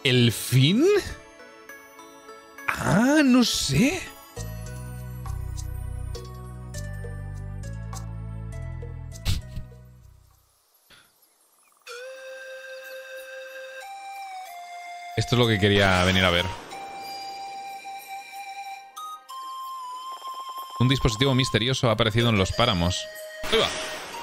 ¿El fin? Ah, no sé. Esto es lo que quería venir a ver. Un dispositivo misterioso ha aparecido en los páramos. ¡Ahí va!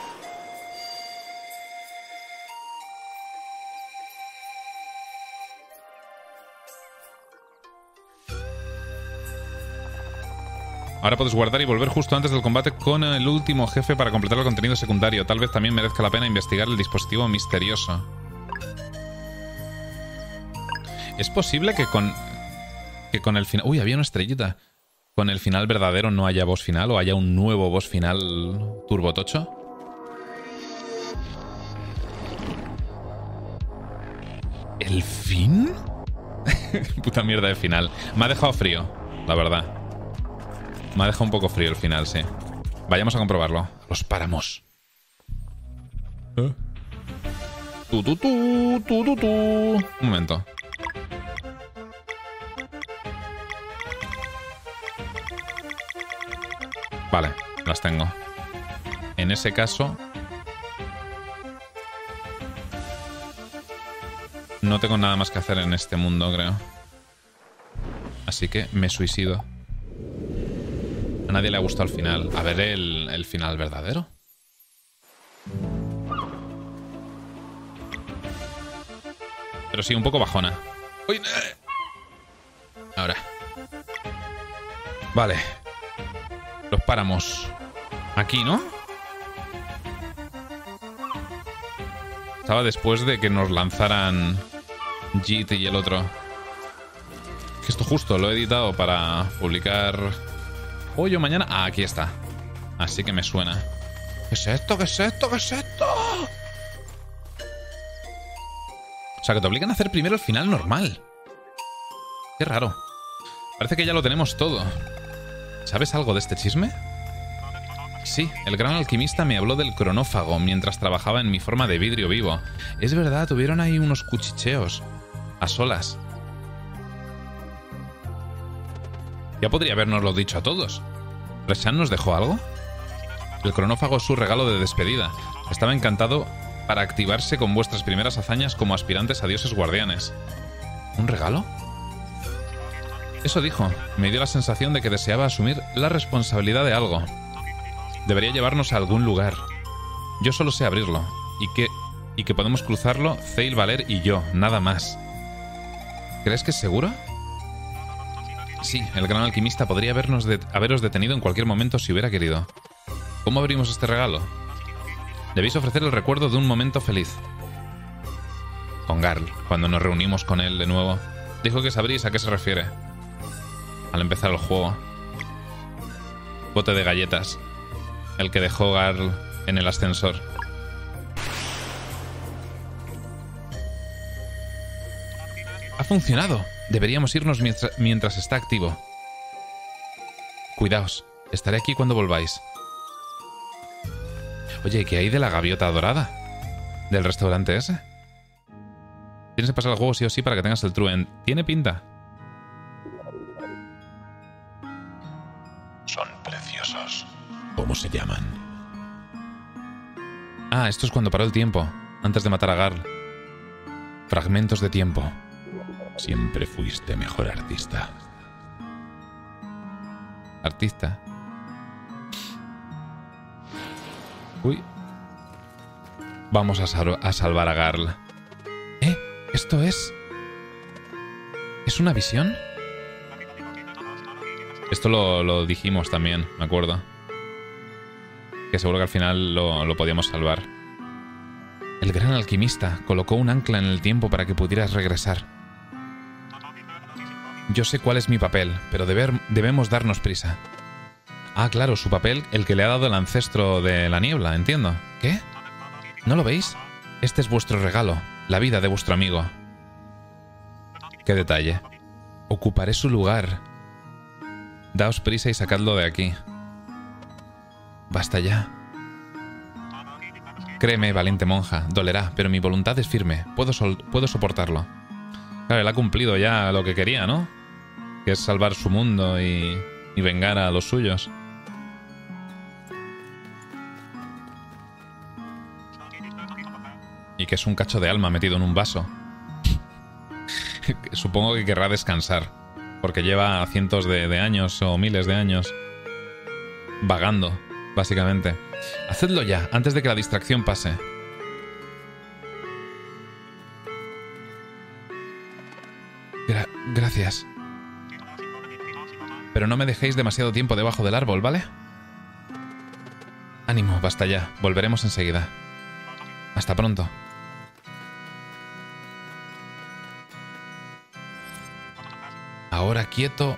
Ahora puedes guardar y volver justo antes del combate con el último jefe para completar el contenido secundario. Tal vez también merezca la pena investigar el dispositivo misterioso. ¿Es posible que con el final... Uy, había una estrellita. Con el final verdadero no haya boss final o haya un nuevo boss final turbotocho? ¿El fin? Puta mierda de final. Me ha dejado frío, la verdad. Me ha dejado un poco frío el final, sí. Vayamos a comprobarlo. Los páramos. Un momento. Vale, las tengo. En ese caso... no tengo nada más que hacer en este mundo, creo. Así que me suicido. A nadie le ha gustado el final. A ver el final verdadero. Pero sí, un poco bajona. ¡Uy! Ahora. Vale. Los páramos. Aquí, ¿no? Estaba después de que nos lanzaran JIT y el otro. Que esto justo lo he editado para publicar hoy o mañana. Ah, aquí está. Así que me suena. ¿Qué es esto? ¿Qué es esto? ¿Qué es esto? O sea, que te obligan a hacer primero el final normal. Qué raro. Parece que ya lo tenemos todo. ¿Sabes algo de este chisme? Sí, el gran alquimista me habló del cronófago mientras trabajaba en mi forma de vidrio vivo. Es verdad, tuvieron ahí unos cuchicheos. A solas. Ya podría habernoslo dicho a todos. ¿Reshan nos dejó algo? El cronófago es su regalo de despedida. Estaba encantado para activarse con vuestras primeras hazañas como aspirantes a dioses guardianes. ¿Un regalo? Eso dijo. Me dio la sensación de que deseaba asumir la responsabilidad de algo. Debería llevarnos a algún lugar. Yo solo sé abrirlo. Y que podemos cruzarlo Zeil, Valer y yo, nada más. ¿Crees que es seguro? Sí, el gran alquimista podría haberos detenido en cualquier momento si hubiera querido. ¿Cómo abrimos este regalo? Debéis ofrecer el recuerdo de un momento feliz. Con Garl, cuando nos reunimos con él de nuevo, dijo que sabréis a qué se refiere. Al empezar el juego. Bote de galletas. El que dejó Garl en el ascensor. Ha funcionado. Deberíamos irnos mientras está activo. Cuidaos. Estaré aquí cuando volváis. Oye, ¿qué hay de la gaviota dorada? ¿Del restaurante ese? Tienes que pasar el juego sí o sí para que tengas el True End. Tiene pinta. Son preciosos. ¿Cómo se llaman? Ah, esto es cuando paró el tiempo. Antes de matar a Garl. Fragmentos de tiempo. Siempre fuiste mejor artista. ¿Artista? Uy. Vamos a salvar a Garl. ¿Esto es? ¿Es una visión? Esto lo dijimos también, me acuerdo. Que seguro que al final lo podíamos salvar. El gran alquimista colocó un ancla en el tiempo para que pudieras regresar. Yo sé cuál es mi papel, pero debemos darnos prisa. Ah, claro, su papel, el que le ha dado el ancestro de la niebla, entiendo. ¿Qué? ¿No lo veis? Este es vuestro regalo, la vida de vuestro amigo. Qué detalle. Ocuparé su lugar. Daos prisa y sacadlo de aquí. Basta ya. Créeme, valiente monja, dolerá, pero mi voluntad es firme. Puedo soportarlo. Claro, él ha cumplido ya lo que quería, ¿no? Que es salvar su mundo y vengar a los suyos. Y que es un cacho de alma metido en un vaso. Supongo que querrá descansar, porque lleva cientos de años o miles de años vagando, básicamente. Hacedlo ya, antes de que la distracción pase. Gracias. Pero no me dejéis demasiado tiempo debajo del árbol, ¿vale? Ánimo, basta ya. Volveremos enseguida. Hasta pronto. Ahora quieto.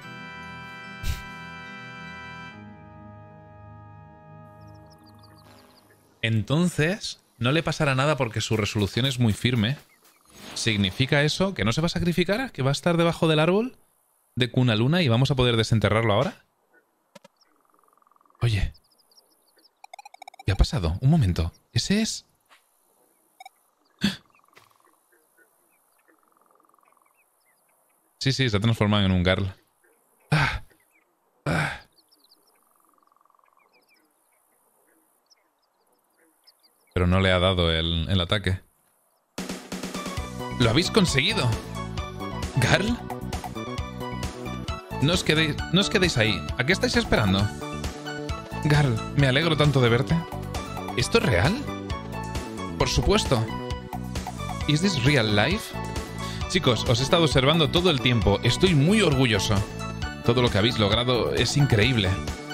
Entonces, no le pasará nada porque su resolución es muy firme. ¿Significa eso que no se va a sacrificar? ¿Que va a estar debajo del árbol de Kunaluna y vamos a poder desenterrarlo ahora? Oye. ¿Qué ha pasado? Un momento. ¿Ese es...? Sí, se ha transformado en un Garl. Pero no le ha dado el ataque. ¡Lo habéis conseguido! ¿Garl? No os quedéis ahí. ¿A qué estáis esperando? Garl, me alegro tanto de verte. ¿Esto es real? Por supuesto. ¿Is this real life? Chicos, os he estado observando todo el tiempo. Estoy muy orgulloso. Todo lo que habéis logrado es increíble.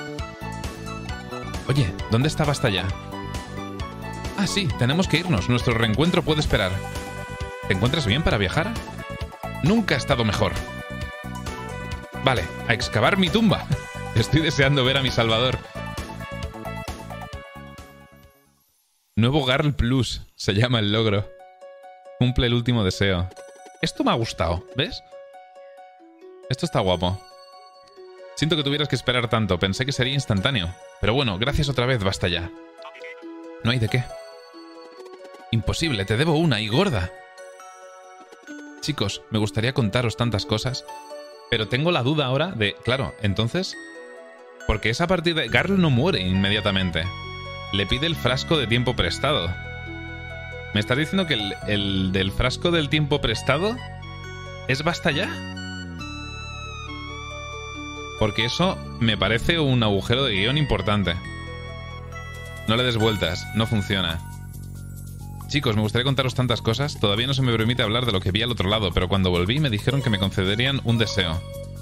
Oye, ¿dónde está Basta ya? Ah, sí, tenemos que irnos. Nuestro reencuentro puede esperar. ¿Te encuentras bien para viajar? Nunca he estado mejor. Vale, a excavar mi tumba. Estoy deseando ver a mi salvador. Nuevo Garl Plus se llama el logro. Cumple el último deseo. Esto me ha gustado, ¿ves? Esto está guapo. Siento que tuvieras que esperar tanto. Pensé que sería instantáneo. Pero bueno, gracias otra vez, Basta ya. No hay de qué. Imposible, te debo una y gorda. Chicos, me gustaría contaros tantas cosas, pero tengo la duda ahora de... Claro, entonces... Porque es a partir de... Garl no muere inmediatamente. Le pide el frasco de tiempo prestado. ¿Me estás diciendo que el del frasco del tiempo prestado es Basta ya? Porque eso me parece un agujero de guión importante. No le des vueltas, no funciona. Chicos, me gustaría contaros tantas cosas. Todavía no se me permite hablar de lo que vi al otro lado, pero cuando volví me dijeron que me concederían un deseo.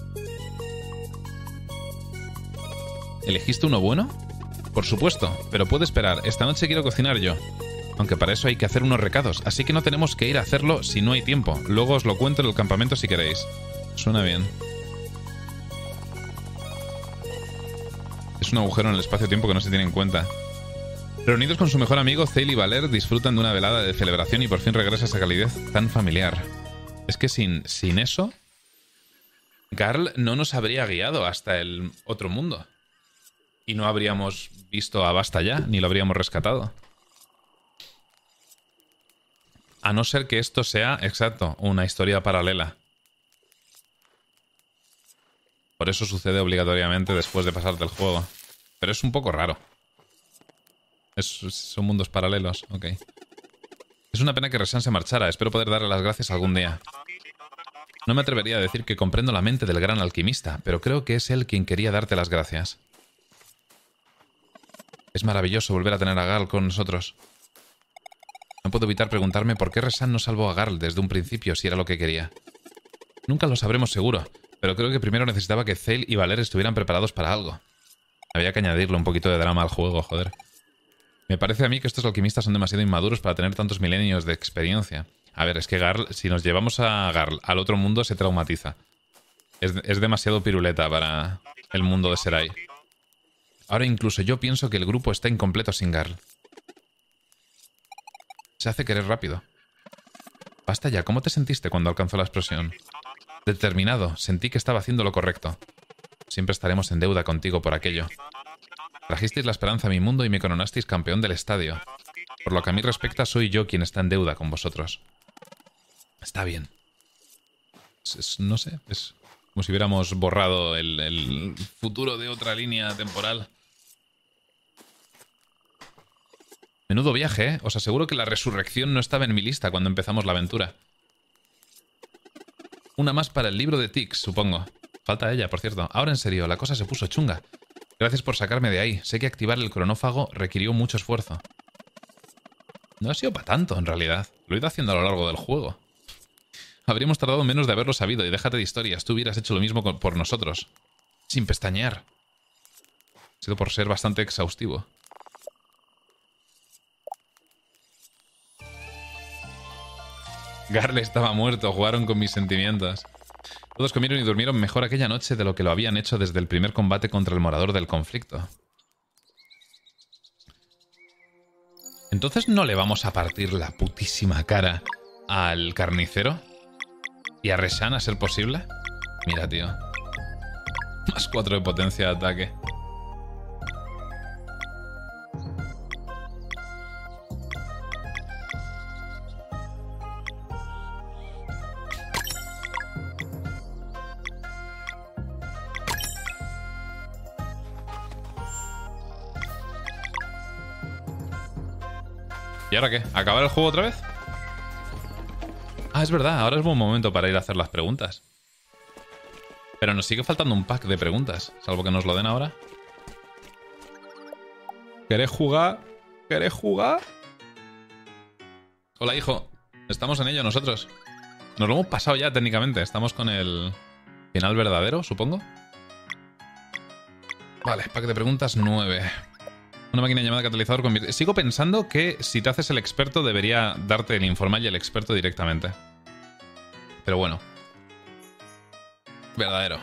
¿Elegiste uno bueno? Por supuesto, pero puede esperar. Esta noche quiero cocinar yo. Aunque para eso hay que hacer unos recados, así que no tenemos que ir a hacerlo si no hay tiempo. Luego os lo cuento en el campamento si queréis. Suena bien. Es un agujero en el espacio-tiempo que no se tiene en cuenta. Reunidos con su mejor amigo, Zale y Valer disfrutan de una velada de celebración y por fin regresa esa calidez tan familiar. Es que sin eso, Garl no nos habría guiado hasta el otro mundo. Y no habríamos visto a Basta ya, ni lo habríamos rescatado. A no ser que esto sea, exacto, una historia paralela. Por eso sucede obligatoriamente después de pasarte el juego. Pero es un poco raro. Son mundos paralelos, ok. Es una pena que Reshan se marchara. Espero poder darle las gracias algún día. No me atrevería a decir que comprendo la mente del gran alquimista, pero creo que es él quien quería darte las gracias. Es maravilloso volver a tener a Garl con nosotros. No puedo evitar preguntarme por qué Reshan no salvó a Garl desde un principio si era lo que quería. Nunca lo sabremos seguro, pero creo que primero necesitaba que Zale y Valer estuvieran preparados para algo. Había que añadirle un poquito de drama al juego, joder. Me parece a mí que estos alquimistas son demasiado inmaduros para tener tantos milenios de experiencia. A ver, es que Garl, si nos llevamos a Garl al otro mundo, se traumatiza. Es demasiado piruleta para el mundo de Serai. Ahora incluso yo pienso que el grupo está incompleto sin Garl. Se hace querer rápido. Basta ya, ¿cómo te sentiste cuando alcanzó la explosión? Determinado, sentí que estaba haciendo lo correcto. Siempre estaremos en deuda contigo por aquello. Trajisteis la esperanza a mi mundo y me coronasteis campeón del estadio. Por lo que a mí respecta, soy yo quien está en deuda con vosotros. Está bien. No sé, es como si hubiéramos borrado el futuro de otra línea temporal. Menudo viaje, ¿eh? Os aseguro que la resurrección no estaba en mi lista cuando empezamos la aventura. Una más para el libro de Tix, supongo. Falta ella, por cierto. Ahora en serio, la cosa se puso chunga. Gracias por sacarme de ahí. Sé que activar el cronófago requirió mucho esfuerzo. No ha sido para tanto, en realidad. Lo he ido haciendo a lo largo del juego. Habríamos tardado menos de haberlo sabido, y déjate de historias. Tú hubieras hecho lo mismo por nosotros. Sin pestañear. Ha sido por ser bastante exhaustivo. Garle estaba muerto, jugaron con mis sentimientos. Todos comieron y durmieron mejor aquella noche de lo que lo habían hecho desde el primer combate contra el morador del conflicto. ¿Entonces no le vamos a partir la putísima cara al carnicero? ¿Y a Reshan a ser posible? Mira, tío. Más 4 de potencia de ataque. ¿Y ahora qué? ¿Acabar el juego otra vez? Ah, es verdad, ahora es buen momento para ir a hacer las preguntas. Pero nos sigue faltando un pack de preguntas, salvo que nos lo den ahora. ¿Querés jugar? ¿Querés jugar? Hola, hijo. Estamos en ello nosotros. Nos lo hemos pasado ya técnicamente. Estamos con el final verdadero, supongo. Vale, pack de preguntas 9. Una máquina llamada catalizador convierte... Sigo pensando que si te haces el experto debería darte el informal y el experto directamente. Pero bueno. Verdadero.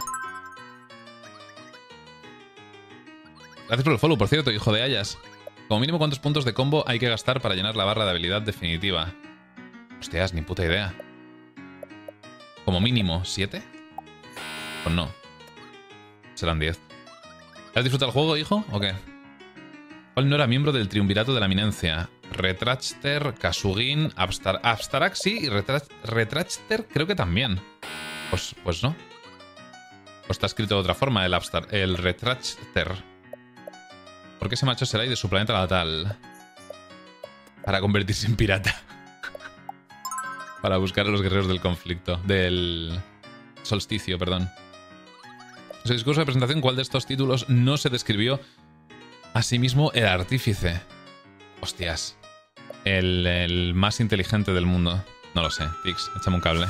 Gracias por el follow, por cierto, hijo de Ayas. Como mínimo, ¿cuántos puntos de combo hay que gastar para llenar la barra de habilidad definitiva? Hostias, ni puta idea. Como mínimo, ¿7? Pues no. Serán 10. ¿Has disfrutado el juego, hijo? ¿O qué? ¿Cuál no era miembro del triunvirato de la eminencia? Retrachter, Kasugin, Abstaraxi y Retrachter creo que también. Pues no. Pues está escrito de otra forma el Retrachter. ¿Por qué se marchó Serai de su planeta natal? Para convertirse en pirata. Para buscar a los guerreros del conflicto. Del solsticio, perdón. En su discurso de presentación, ¿cuál de estos títulos no se describió a sí mismo el artífice? Hostias. El más inteligente del mundo. No lo sé. Tix, échame un cable.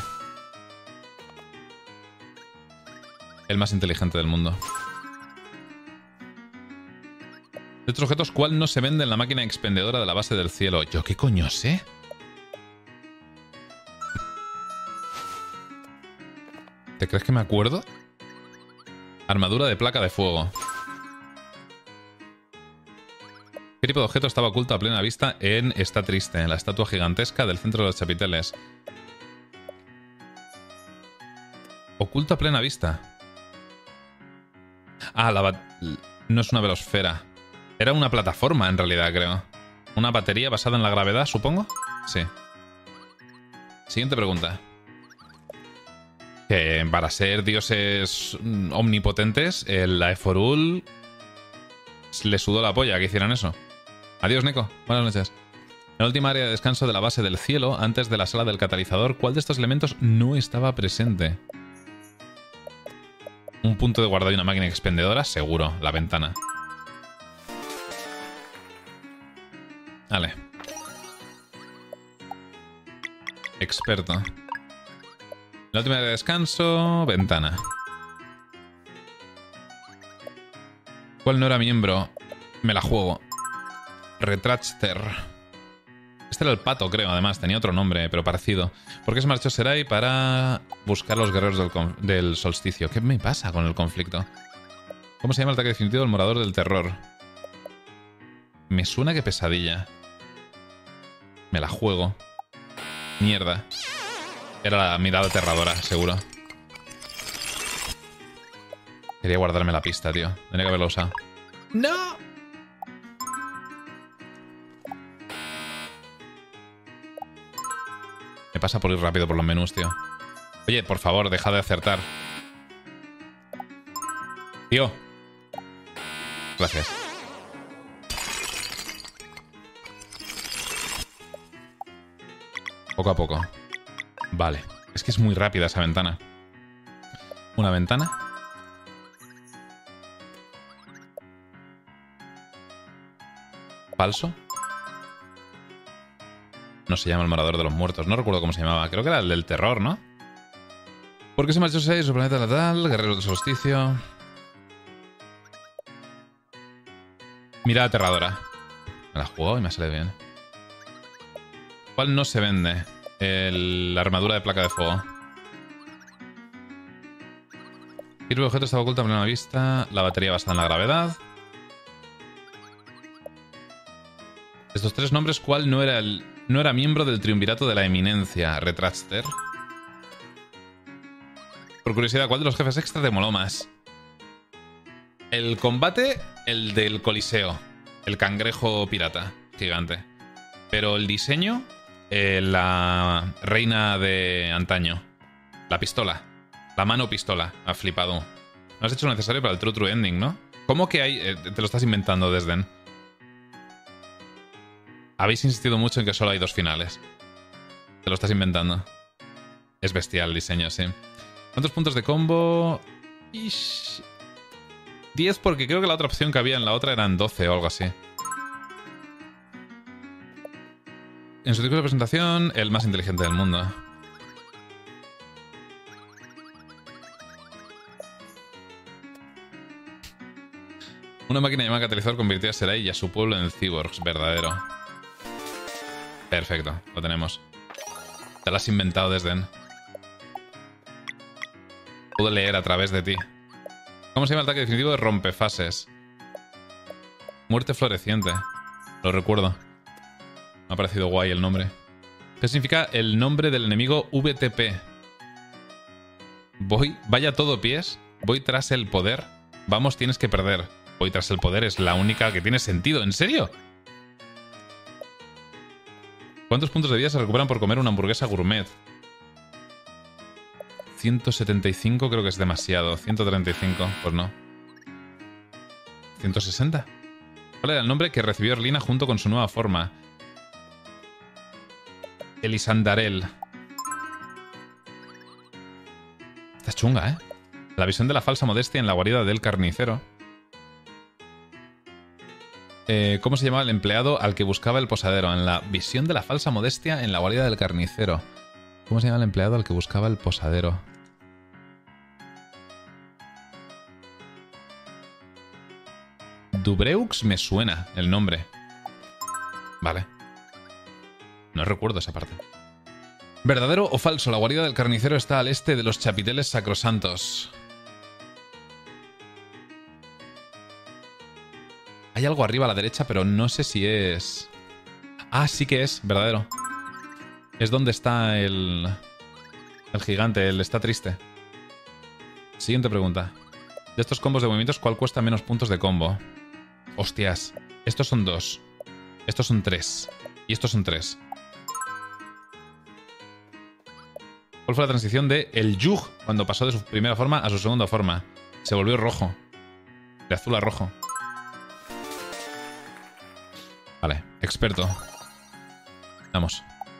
El más inteligente del mundo. De otros objetos, ¿cuál no se vende en la máquina expendedora de la base del cielo? ¿Yo qué coño sé? ¿Te crees que me acuerdo? Armadura de placa de fuego. ¿Qué tipo de objeto estaba oculto a plena vista en Está Triste, en la estatua gigantesca del centro de los chapiteles? Oculto a plena vista. Ah, no es una velosfera. Era una plataforma, en realidad, creo. Una batería basada en la gravedad, supongo. Sí. Siguiente pregunta. Que para ser dioses omnipotentes, el Aeforul le sudó la polla que hicieran eso. Adiós, Neko. Buenas noches. En la última área de descanso de la base del cielo, antes de la sala del catalizador, ¿cuál de estos elementos no estaba presente? Un punto de guardado y una máquina expendedora, seguro. La ventana. Vale. Experto. La última área de descanso, ventana. ¿Cuál no era miembro? Me la juego. Retrachter. Este era el pato, creo, además. Tenía otro nombre, pero parecido. ¿Por qué se marchó Serai para buscar a los guerreros del solsticio? ¿Qué me pasa con el conflicto? ¿Cómo se llama el ataque definitivo del morador del terror? Me suena que pesadilla. Me la juego. Mierda. Era la mirada aterradora, seguro. Quería guardarme la pista, tío. Tenía que haberlo usado. ¡No! Me pasa por ir rápido por los menús, tío. Oye, por favor, deja de acertar. Tío. Gracias. Poco a poco. Vale. Es que es muy rápida esa ventana. Una ventana. Falso. No se llama el morador de los muertos. No recuerdo cómo se llamaba. Creo que era el del terror, ¿no? ¿Por qué se marchó 6? Su planeta natal. Guerrero del solsticio. Mirada aterradora. Me la jugó y me sale bien. ¿Cuál no se vende? La armadura de placa de fuego. Sirve de objeto, estaba oculta a plena vista. La batería basada en la gravedad. Estos tres nombres, ¿cuál no era miembro del triunvirato de la eminencia? Retraster. Por curiosidad, ¿cuál de los jefes extra te moló más? El combate, el del Coliseo. El cangrejo pirata gigante. Pero el diseño, la reina de antaño. La pistola. La mano pistola. Ha flipado. No has hecho lo necesario para el True Ending, ¿no? ¿Cómo que hay...? Te lo estás inventando, Desden. Habéis insistido mucho en que solo hay 2 finales. Te lo estás inventando. Es bestial el diseño, sí. ¿Cuántos puntos de combo? 10, porque creo que la otra opción que había en la otra eran 12 o algo así. En su discurso de presentación, el más inteligente del mundo. Una máquina llamada catalizador convirtió a Serai y a su pueblo en cyborgs, verdadero. Perfecto, lo tenemos. Te lo has inventado, Desden. Puedo leer a través de ti. ¿Cómo se llama el ataque definitivo de rompefases? Muerte floreciente. Lo recuerdo. Me ha parecido guay el nombre. ¿Qué significa el nombre del enemigo VTP? Vaya todo pies. Voy tras el poder. Vamos, tienes que perder. Voy tras el poder es la única que tiene sentido. ¿En serio? ¿Cuántos puntos de vida se recuperan por comer una hamburguesa gourmet? 175 creo que es demasiado. 135, pues no. 160. ¿Cuál era el nombre que recibió Erlina junto con su nueva forma? Elisandarel. Esta es chunga, ¿eh? La visión de la falsa modestia en la guarida del carnicero. ¿Cómo se llamaba el empleado al que buscaba el posadero? En la visión de la falsa modestia en la guarida del carnicero. ¿Cómo se llama el empleado al que buscaba el posadero? Dubreux me suena el nombre. Vale. No recuerdo esa parte. ¿Verdadero o falso? La guarida del carnicero está al este de los chapiteles sacrosantos. Hay algo arriba a la derecha, pero no sé si es... Ah, sí que es verdadero. Es donde está el gigante, el está triste. Siguiente pregunta. De estos combos de movimientos, ¿cuál cuesta menos puntos de combo? Hostias. Estos son 2. Estos son 3. Y estos son 3. ¿Cuál fue la transición de el Yug cuando pasó de su primera forma a su segunda forma? Se volvió rojo. De azul a rojo. Vale, experto. Vamos.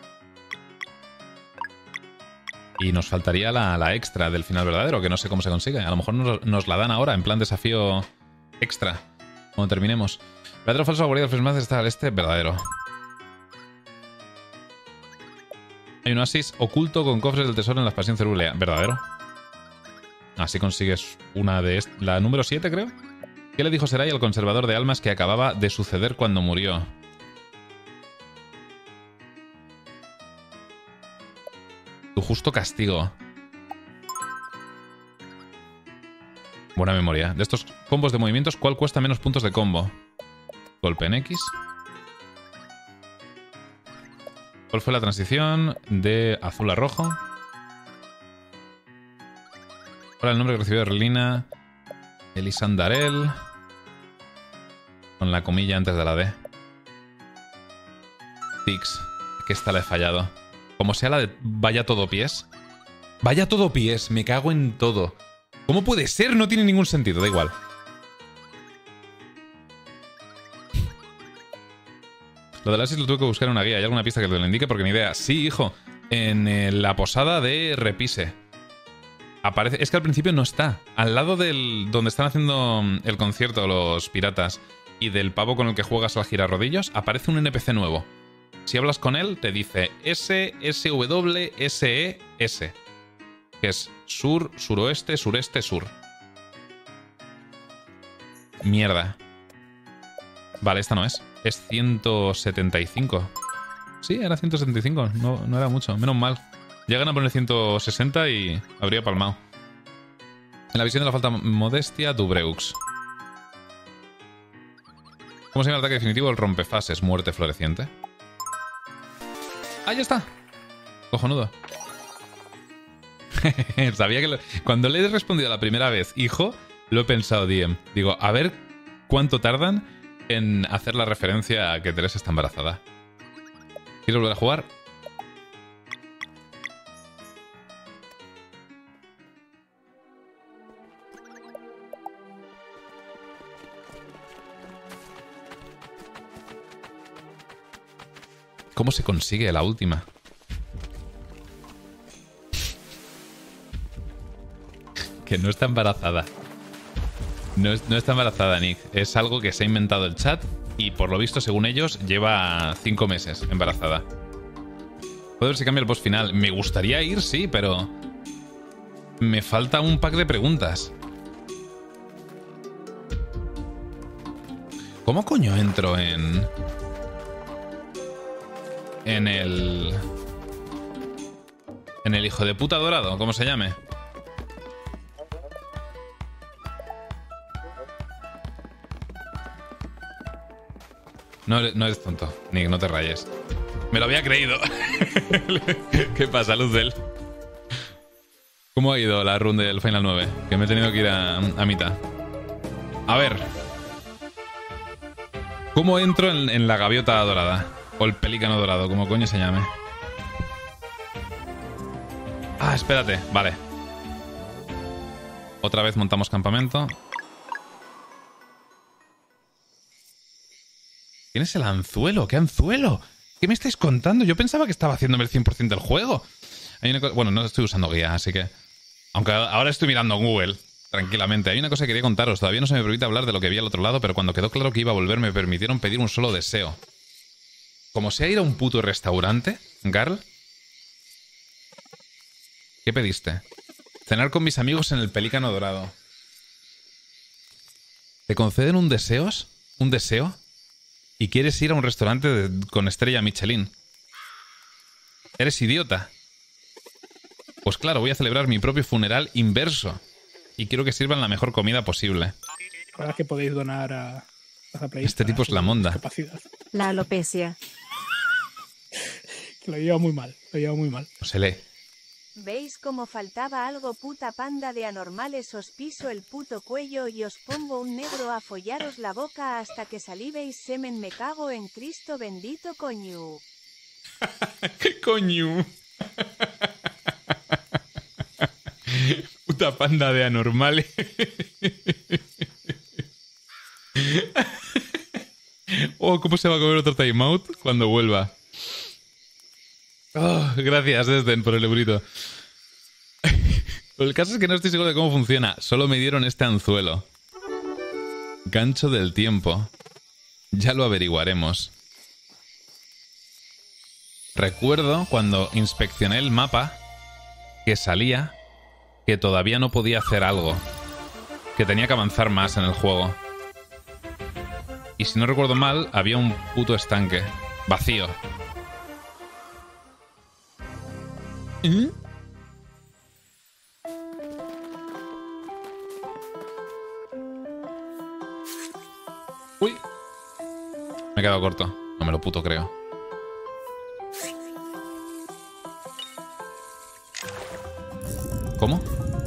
Y nos faltaría la extra del final verdadero, que no sé cómo se consigue. A lo mejor nos la dan ahora, en plan desafío extra. Cuando terminemos. ¿Verdadero o falso? La guarida del Fresmaz está al este. Verdadero. Hay un oasis oculto con cofres del tesoro en la expansión cerúlea. Verdadero. Así consigues una de... La número 7, creo. ¿Qué le dijo Serai al conservador de almas que acababa de suceder cuando murió? Tu justo castigo. Buena memoria. De estos combos de movimientos, ¿cuál cuesta menos puntos de combo? Golpe en X. ¿Cuál fue la transición de azul a rojo? ¿Cuál era el nombre que recibió Erlina? Elisandarel. Con la comilla antes de la D. Tix. Que esta la he fallado. Como sea la de vaya todo pies. Vaya todo pies, me cago en todo. ¿Cómo puede ser? No tiene ningún sentido, da igual. Lo del Asis lo tuve que buscar en una guía. ¿Hay alguna pista que te lo indique? Porque ni idea. Sí, hijo. En la posada de Repise. Aparece... Es que al principio no está. Al lado del... donde están haciendo el concierto los piratas y del pavo con el que juegas al girarrodillos, aparece un NPC nuevo. Si hablas con él, te dice SSWSES. Que es sur, suroeste, sureste, sur. Mierda. Vale, esta no es. Es 175. Sí, era 175. No era mucho. Menos mal. Llegan a poner 160 y habría palmado. En la visión de la falta modestia, Dubreux. ¿Cómo se llama el ataque definitivo? El rompefases, muerte floreciente. ¡Ah, ya está! Cojonudo. Sabía que cuando le he respondido la primera vez, hijo, lo he pensado, DM. Digo, a ver cuánto tardan en hacer la referencia a que Teresa está embarazada. ¿Quieres volver a jugar? ¿Cómo se consigue la última? Que no está embarazada. No está embarazada, Nick. Es algo que se ha inventado el chat y por lo visto, según ellos, lleva 5 meses embarazada. Puedo ver si cambia el boss final. Me gustaría ir, sí, pero... me falta un pack de preguntas. ¿Cómo coño entro en el... en el hijo de puta dorado? ¿Cómo se llame? No eres tonto, Nick, no te rayes. Me lo había creído. ¿Qué pasa, Luzdel? ¿Cómo ha ido la run del Final 9? Que me he tenido que ir a mitad. A ver. ¿Cómo entro en la gaviota dorada? O el pelícano dorado, como coño se llame. Ah, espérate, vale. Otra vez montamos campamento. ¿Quién es el anzuelo? ¿Qué anzuelo? ¿Qué me estáis contando? Yo pensaba que estaba haciéndome el 100% del juego. Hay una cosa... Bueno, no estoy usando guía, así que... Aunque ahora estoy mirando en Google, tranquilamente. Hay una cosa que quería contaros. Todavía no se me permite hablar de lo que vi al otro lado, pero cuando quedó claro que iba a volver, me permitieron pedir un solo deseo. Como sea ir a un puto restaurante, Garl. ¿Qué pediste? Cenar con mis amigos en el Pelícano Dorado. ¿Te conceden un deseo? ¿Un deseo? ¿Y quieres ir a un restaurante con estrella Michelin? ¿Eres idiota? Pues claro, voy a celebrar mi propio funeral inverso. Y quiero que sirvan la mejor comida posible. Ahora que podéis donar a este tipo es la monda. La alopecia. Lo lleva muy mal, lo lleva muy mal. No se lee. ¿Veis cómo faltaba algo, puta panda de anormales? Os piso el puto cuello y os pongo un negro a follaros la boca hasta que salivéis semen. Me cago en Cristo bendito, coño. ¿Qué coño? Puta panda de anormales. Oh, ¿cómo se va a comer otro timeout cuando vuelva? Oh, gracias, Desden, por el eurito. El caso es que no estoy seguro de cómo funciona. Solo me dieron este anzuelo. Gancho del tiempo. Ya lo averiguaremos. Recuerdo cuando inspeccioné el mapa que salía que todavía no podía hacer algo. Que tenía que avanzar más en el juego. Y si no recuerdo mal, había un puto estanque. Vacío. ¿Eh? Uy. Me he quedado corto. No me lo puto creo. ¿Cómo?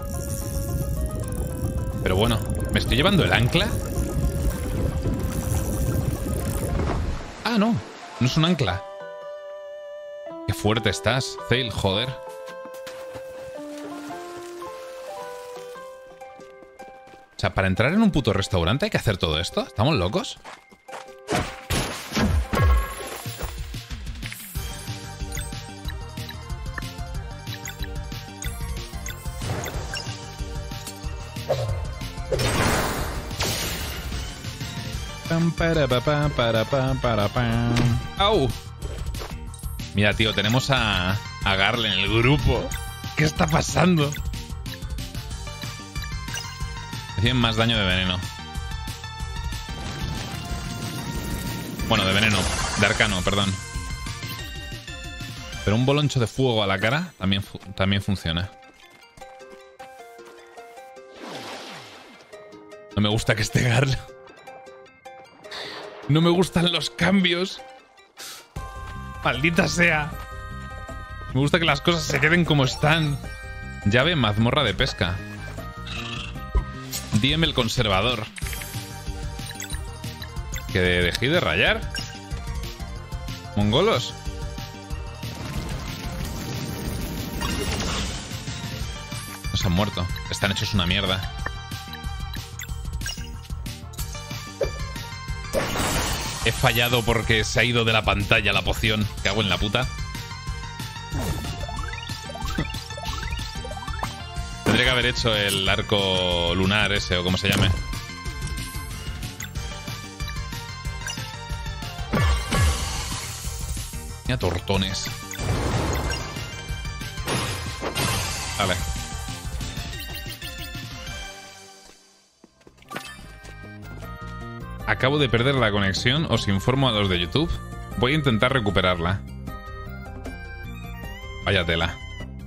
Pero bueno, ¿me estoy llevando el ancla? Ah, no. No es un ancla. Qué fuerte estás, Zale, joder. sea, para entrar en un puto restaurante hay que hacer todo esto. ¿Estamos locos? ¡Au! Mira, tío, tenemos a Garle en el grupo. ¿Qué está pasando? Reciben más daño de veneno. Bueno, de veneno. De arcano, perdón. Pero un boloncho de fuego a la cara también funciona. No me gusta que esté Garle. No me gustan los cambios. Maldita sea. Me gusta que las cosas se queden como están. Llave mazmorra de pesca. DM el conservador. ¿Que dejé de rayar? ¿Mongolos? No se han muerto. Están hechos una mierda. He fallado porque se ha ido de la pantalla la poción. Cago en la puta. Tendría que haber hecho el arco lunar ese o como se llame. Mira, tortones. Vale. Acabo de perder la conexión, os informo a los de YouTube. Voy a intentar recuperarla. Vaya tela.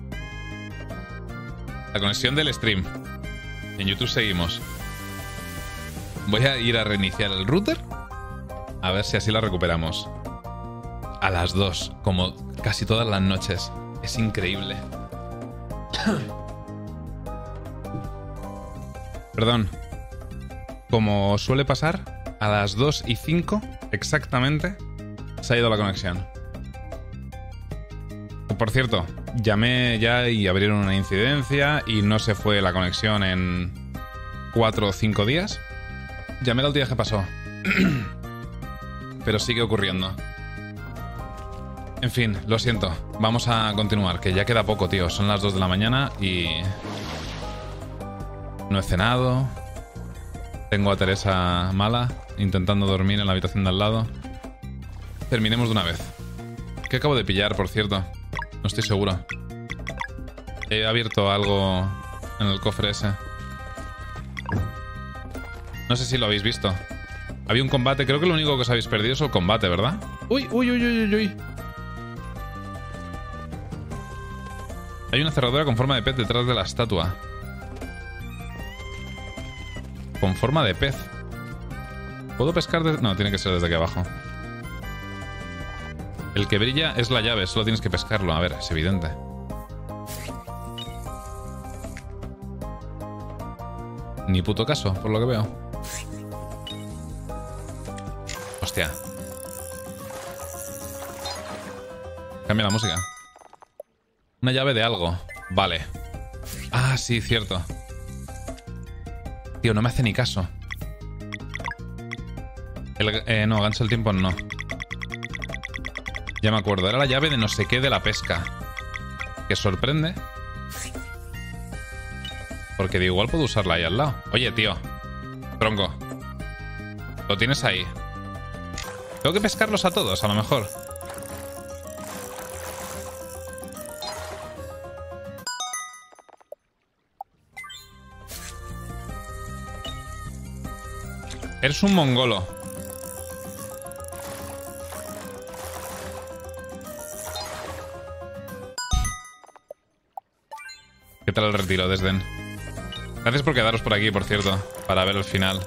La conexión del stream. En YouTube seguimos. Voy a ir a reiniciar el router. A ver si así la recuperamos. A las 2, como casi todas las noches. Es increíble. Perdón. Como suele pasar, a las 2:05 exactamente se ha ido la conexión. Por cierto, llamé ya y abrieron una incidencia y no se fue la conexión en 4 o 5 días. Llamé la última vez que pasó. Pero sigue ocurriendo. En fin, lo siento. Vamos a continuar, que ya queda poco, tío. Son las 2 de la mañana y... no he cenado. Tengo a Teresa mala, intentando dormir en la habitación de al lado. Terminemos de una vez. ¿Qué acabo de pillar, por cierto? No estoy seguro. He abierto algo en el cofre ese. No sé si lo habéis visto. Había un combate, creo que lo único que os habéis perdido es el combate, ¿verdad? ¡Uy, uy, uy, uy, uy! Hay una cerradura con forma de pez detrás de la estatua. Con forma de pez. ¿Puedo pescar desde...? No, tiene que ser desde aquí abajo. El que brilla es la llave, solo tienes que pescarlo. A ver, es evidente. Ni puto caso, por lo que veo. Hostia. Cambia la música. Una llave de algo. Vale. Ah, sí, cierto. Tío, no me hace ni caso. No, gancho el tiempo no. Ya me acuerdo. Era la llave de no sé qué de la pesca. Que sorprende. Porque de igual puedo usarla ahí al lado. Oye, tío. Tronco. Lo tienes ahí. Tengo que pescarlos a todos, a lo mejor. Eres un mongolo. ¿Qué tal el retiro, Desden? Gracias por quedaros por aquí, por cierto, para ver el final.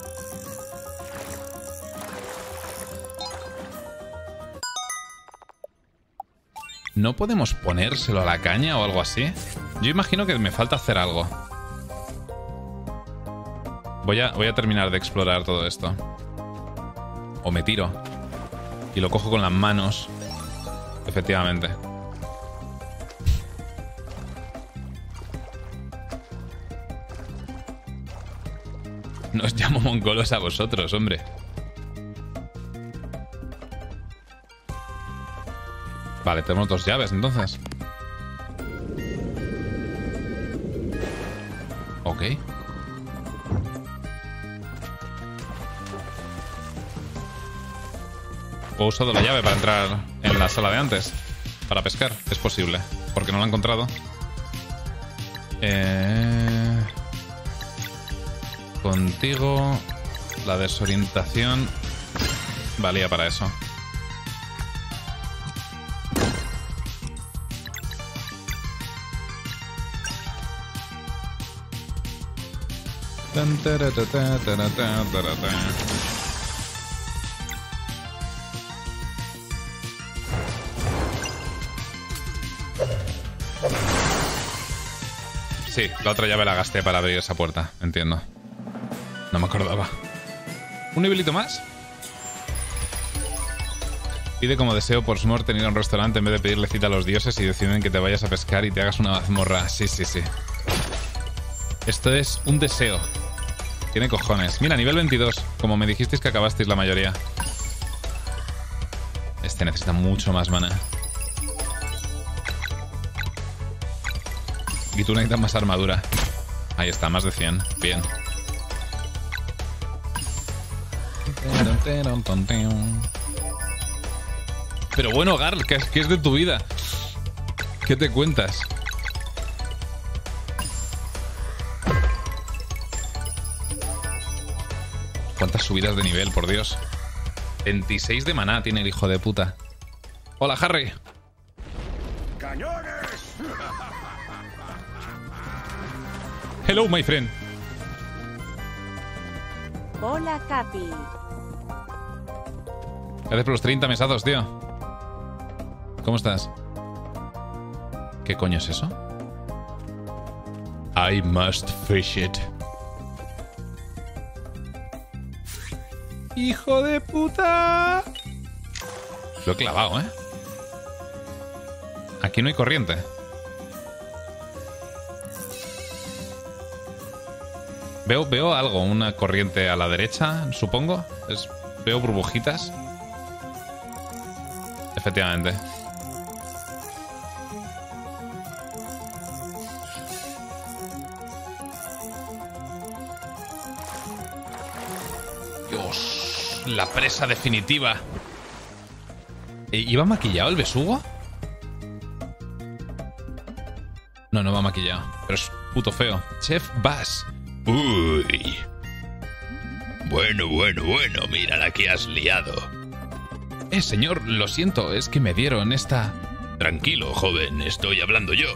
¿No podemos ponérselo a la caña o algo así? Yo imagino que me falta hacer algo. Voy a terminar de explorar todo esto. O me tiro. Y lo cojo con las manos. Efectivamente. No os llamo mongolos a vosotros, hombre. Vale, tenemos 2 llaves, entonces. Ok. ¿He usado la llave para entrar en la sala de antes? Para pescar. Es posible. Porque no la he encontrado. Contigo. La desorientación valía para eso. Sí, la otra llave la gasté para abrir esa puerta. Entiendo. No me acordaba. ¿Un nivelito más? Pide como deseo por Smor tener un restaurante en vez de pedirle cita a los dioses y deciden que te vayas a pescar y te hagas una mazmorra. Sí, sí, sí. Esto es un deseo. Tiene cojones. Mira, nivel 22. Como me dijisteis que acabasteis la mayoría. Este necesita mucho más mana. Y tú necesitas más armadura. Ahí está, más de 100. Bien. Pero bueno, Garl, ¿qué es de tu vida? ¿Qué te cuentas? ¿Cuántas subidas de nivel, por Dios? 26 de maná tiene el hijo de puta. Hola, Harry. ¡Cañones! Hello, my friend. Hola, Capi. Gracias por los 30 mesazos, tío. ¿Cómo estás? ¿Qué coño es eso? I must fish it. ¡Hijo de puta! Lo he clavado, ¿eh? Aquí no hay corriente. Veo algo, una corriente a la derecha, supongo. Veo burbujitas. Efectivamente. Dios, la presa definitiva. ¿Iba maquillado el besugo? No va maquillado. Pero es puto feo. Chef Bass. Uy. Bueno, mira la que has liado. Señor, lo siento, es que me dieron esta... Tranquilo, joven, estoy hablando yo.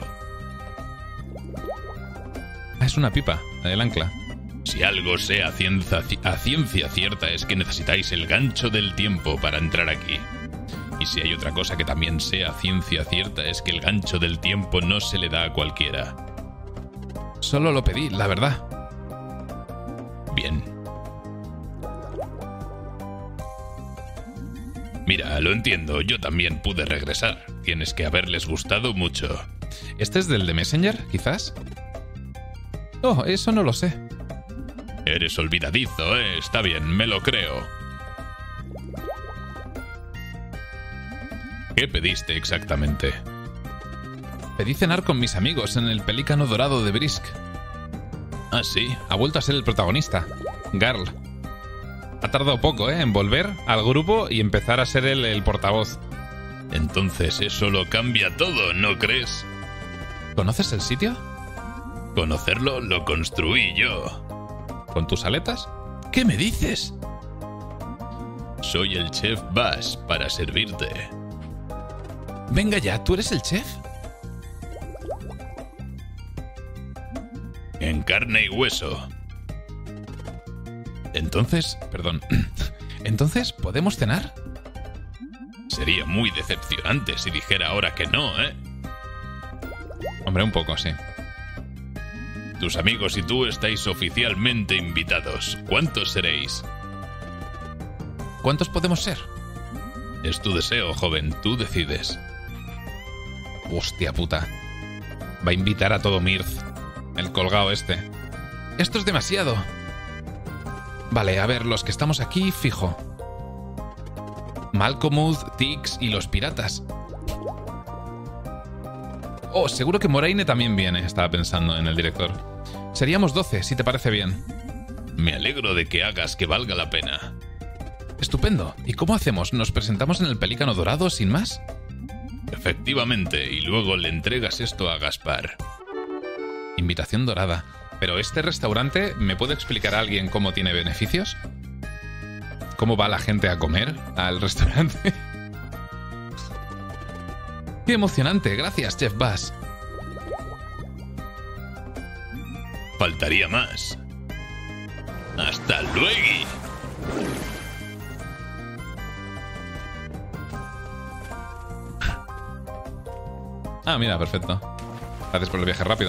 Es una pipa, el ancla. Si algo sé a ciencia cierta es que necesitáis el gancho del tiempo para entrar aquí. Y si hay otra cosa que también sé a ciencia cierta es que el gancho del tiempo no se le da a cualquiera. Solo lo pedí, la verdad. Bien. Mira, lo entiendo, yo también pude regresar. Tienes que haberles gustado mucho. ¿Este es del de Messenger, quizás? Oh, eso no lo sé. Eres olvidadizo, ¿eh? Está bien, me lo creo. ¿Qué pediste exactamente? Pedí cenar con mis amigos en el Pelícano Dorado de Brisk. Ah, sí. Ha vuelto a ser el protagonista, Garl. Ha tardado poco, en volver al grupo y empezar a ser el portavoz. Entonces eso lo cambia todo, ¿no crees? ¿Conoces el sitio? Conocerlo lo construí yo. ¿Con tus aletas? ¿Qué me dices? Soy el chef Bass para servirte. Venga ya, ¿tú eres el chef? En carne y hueso. Entonces, perdón. ¿Entonces podemos cenar? Sería muy decepcionante si dijera ahora que no, ¿eh? Hombre, un poco, sí. Tus amigos y tú estáis oficialmente invitados. ¿Cuántos seréis? ¿Cuántos podemos ser? Es tu deseo, joven. Tú decides. Hostia puta. Va a invitar a todo Mirth. El colgado este. Esto es demasiado. Vale, a ver, los que estamos aquí, fijo. Malcolm, Tix y los piratas. Oh, seguro que Moraine también viene, estaba pensando en el director. Seríamos 12, si te parece bien. Me alegro de que hagas que valga la pena. Estupendo. ¿Y cómo hacemos? ¿Nos presentamos en el Pelícano Dorado sin más? Efectivamente, y luego le entregas esto a Gaspar. Invitación dorada. ¿Pero este restaurante me puede explicar a alguien cómo tiene beneficios? ¿Cómo va la gente a comer al restaurante? ¡Qué emocionante! Gracias, Chef Bass. Faltaría más. ¡Hasta luego! Ah, mira, perfecto. Gracias por el viaje rápido.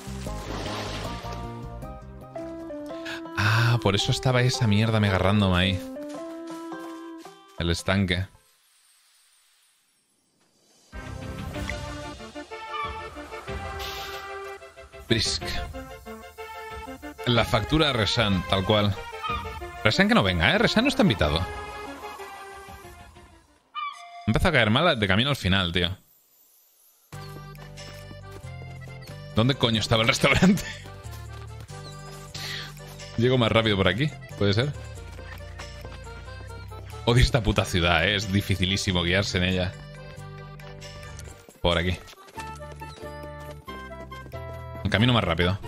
Ah, por eso estaba esa mierda me agarrándome ahí. El estanque. Brisk. La factura a Reshan, tal cual. Reshan que no venga, ¿eh? Reshan no está invitado. Empieza a caer mal de camino al final, tío. ¿Dónde coño estaba el restaurante? Llego más rápido por aquí, ¿puede ser? Odio esta puta ciudad, ¿eh? Es dificilísimo guiarse en ella. Por aquí. Un camino más rápido.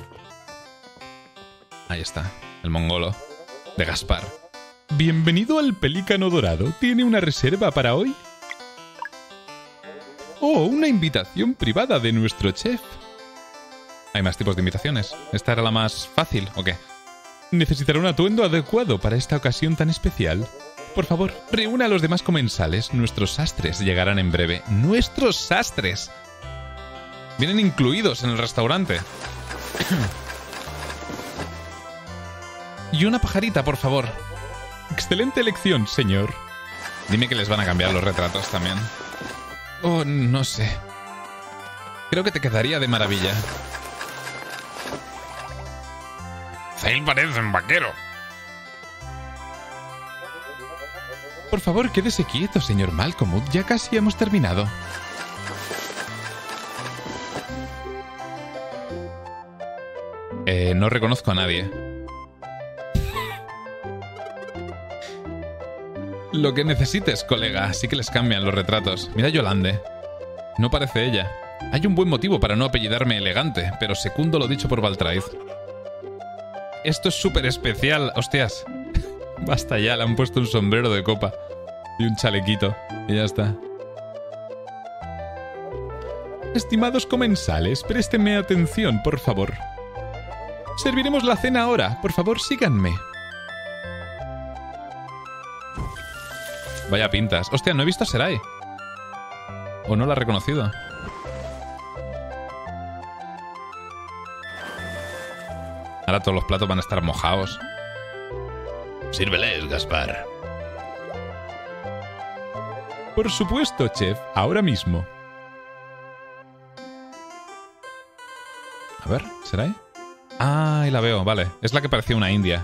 Ahí está, el mongolo de Gaspar. Bienvenido al Pelícano Dorado. ¿Tiene una reserva para hoy? Oh, una invitación privada de nuestro chef. Hay más tipos de invitaciones. ¿Esta era la más fácil o qué? Necesitará un atuendo adecuado para esta ocasión tan especial. Por favor, reúna a los demás comensales. Nuestros sastres llegarán en breve. ¡Nuestros sastres! Vienen incluidos en el restaurante. Y una pajarita, por favor. Excelente elección, señor. Dime que les van a cambiar los retratos también. Oh, no sé. Creo que te quedaría de maravilla. Zale parece un vaquero. Por favor, quédese quieto, señor Malcolm. Ya casi hemos terminado. No reconozco a nadie. Lo que necesites, colega. Sí que les cambian los retratos. Mira a Yolande. No parece ella. Hay un buen motivo para no apellidarme elegante, pero secundo lo dicho por Valtraid. Esto es súper especial. Hostias. Basta ya, le han puesto un sombrero de copa. Y un chalequito. Y ya está. Estimados comensales, préstenme atención, por favor. Serviremos la cena ahora. Por favor, síganme. Vaya pintas. Hostia, no he visto a Serai. ¿O no la he reconocido? Ahora todos los platos van a estar mojados. Sírveles, Gaspar. Por supuesto, chef. Ahora mismo. A ver, ¿Serai? Ah, ahí la veo, vale. Es la que parecía una india.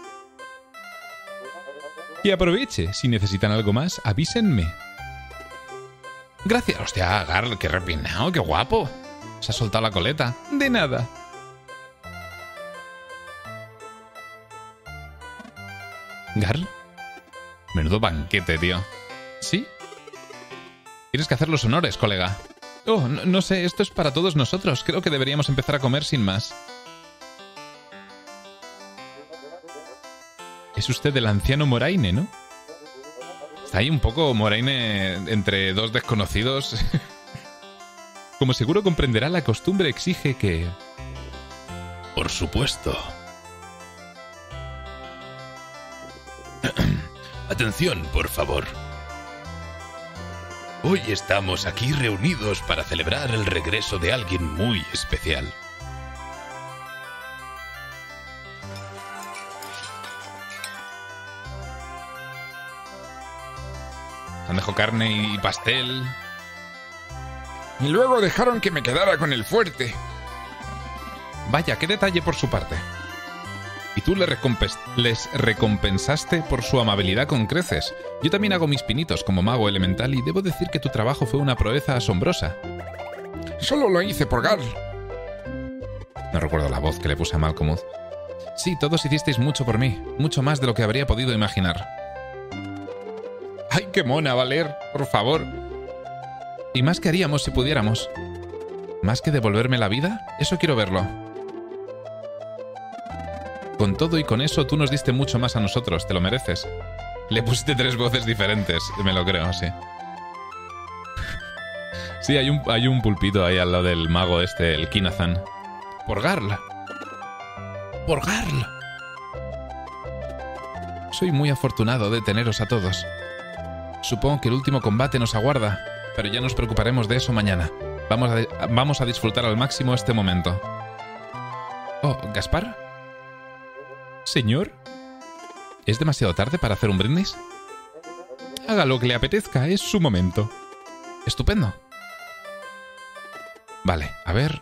Y aproveche. Si necesitan algo más, avísenme. Gracias. Hostia, Garl, qué repinado, qué guapo. Se ha soltado la coleta. De nada. ¿Garl? Menudo banquete, tío. ¿Sí? Tienes que hacer los honores, colega. Oh, no sé, esto es para todos nosotros. Creo que deberíamos empezar a comer sin más. Es usted el anciano Moraine, ¿no? Está ahí un poco Moraine entre dos desconocidos. Como seguro comprenderá, la costumbre exige que... Por supuesto. Atención, por favor. Hoy estamos aquí reunidos para celebrar el regreso de alguien muy especial. Han dejado carne y pastel. Y luego dejaron que me quedara con el fuerte. Vaya, qué detalle por su parte. Y tú les recompensaste por su amabilidad con creces. Yo también hago mis pinitos como mago elemental y debo decir que tu trabajo fue una proeza asombrosa. Solo lo hice por Garl. No recuerdo la voz que le puse a Malcolm. Sí, todos hicisteis mucho por mí, mucho más de lo que habría podido imaginar. ¡Ay, qué mona, Valer! Por favor. ¿Y más que haríamos si pudiéramos? ¿Más que devolverme la vida? Eso quiero verlo. Con todo y con eso, tú nos diste mucho más a nosotros, te lo mereces. Le pusiste 3 voces diferentes, me lo creo, sí. Sí, hay un pulpito ahí al lado del mago este, el Kinathan. ¡Por Garl! ¡Por Garl! Soy muy afortunado de teneros a todos. Supongo que el último combate nos aguarda, pero ya nos preocuparemos de eso mañana. Vamos a disfrutar al máximo este momento. Oh, ¿Gaspar? ¿Señor? ¿Es demasiado tarde para hacer un brindis? Haga lo que le apetezca, es su momento. Estupendo. Vale, a ver.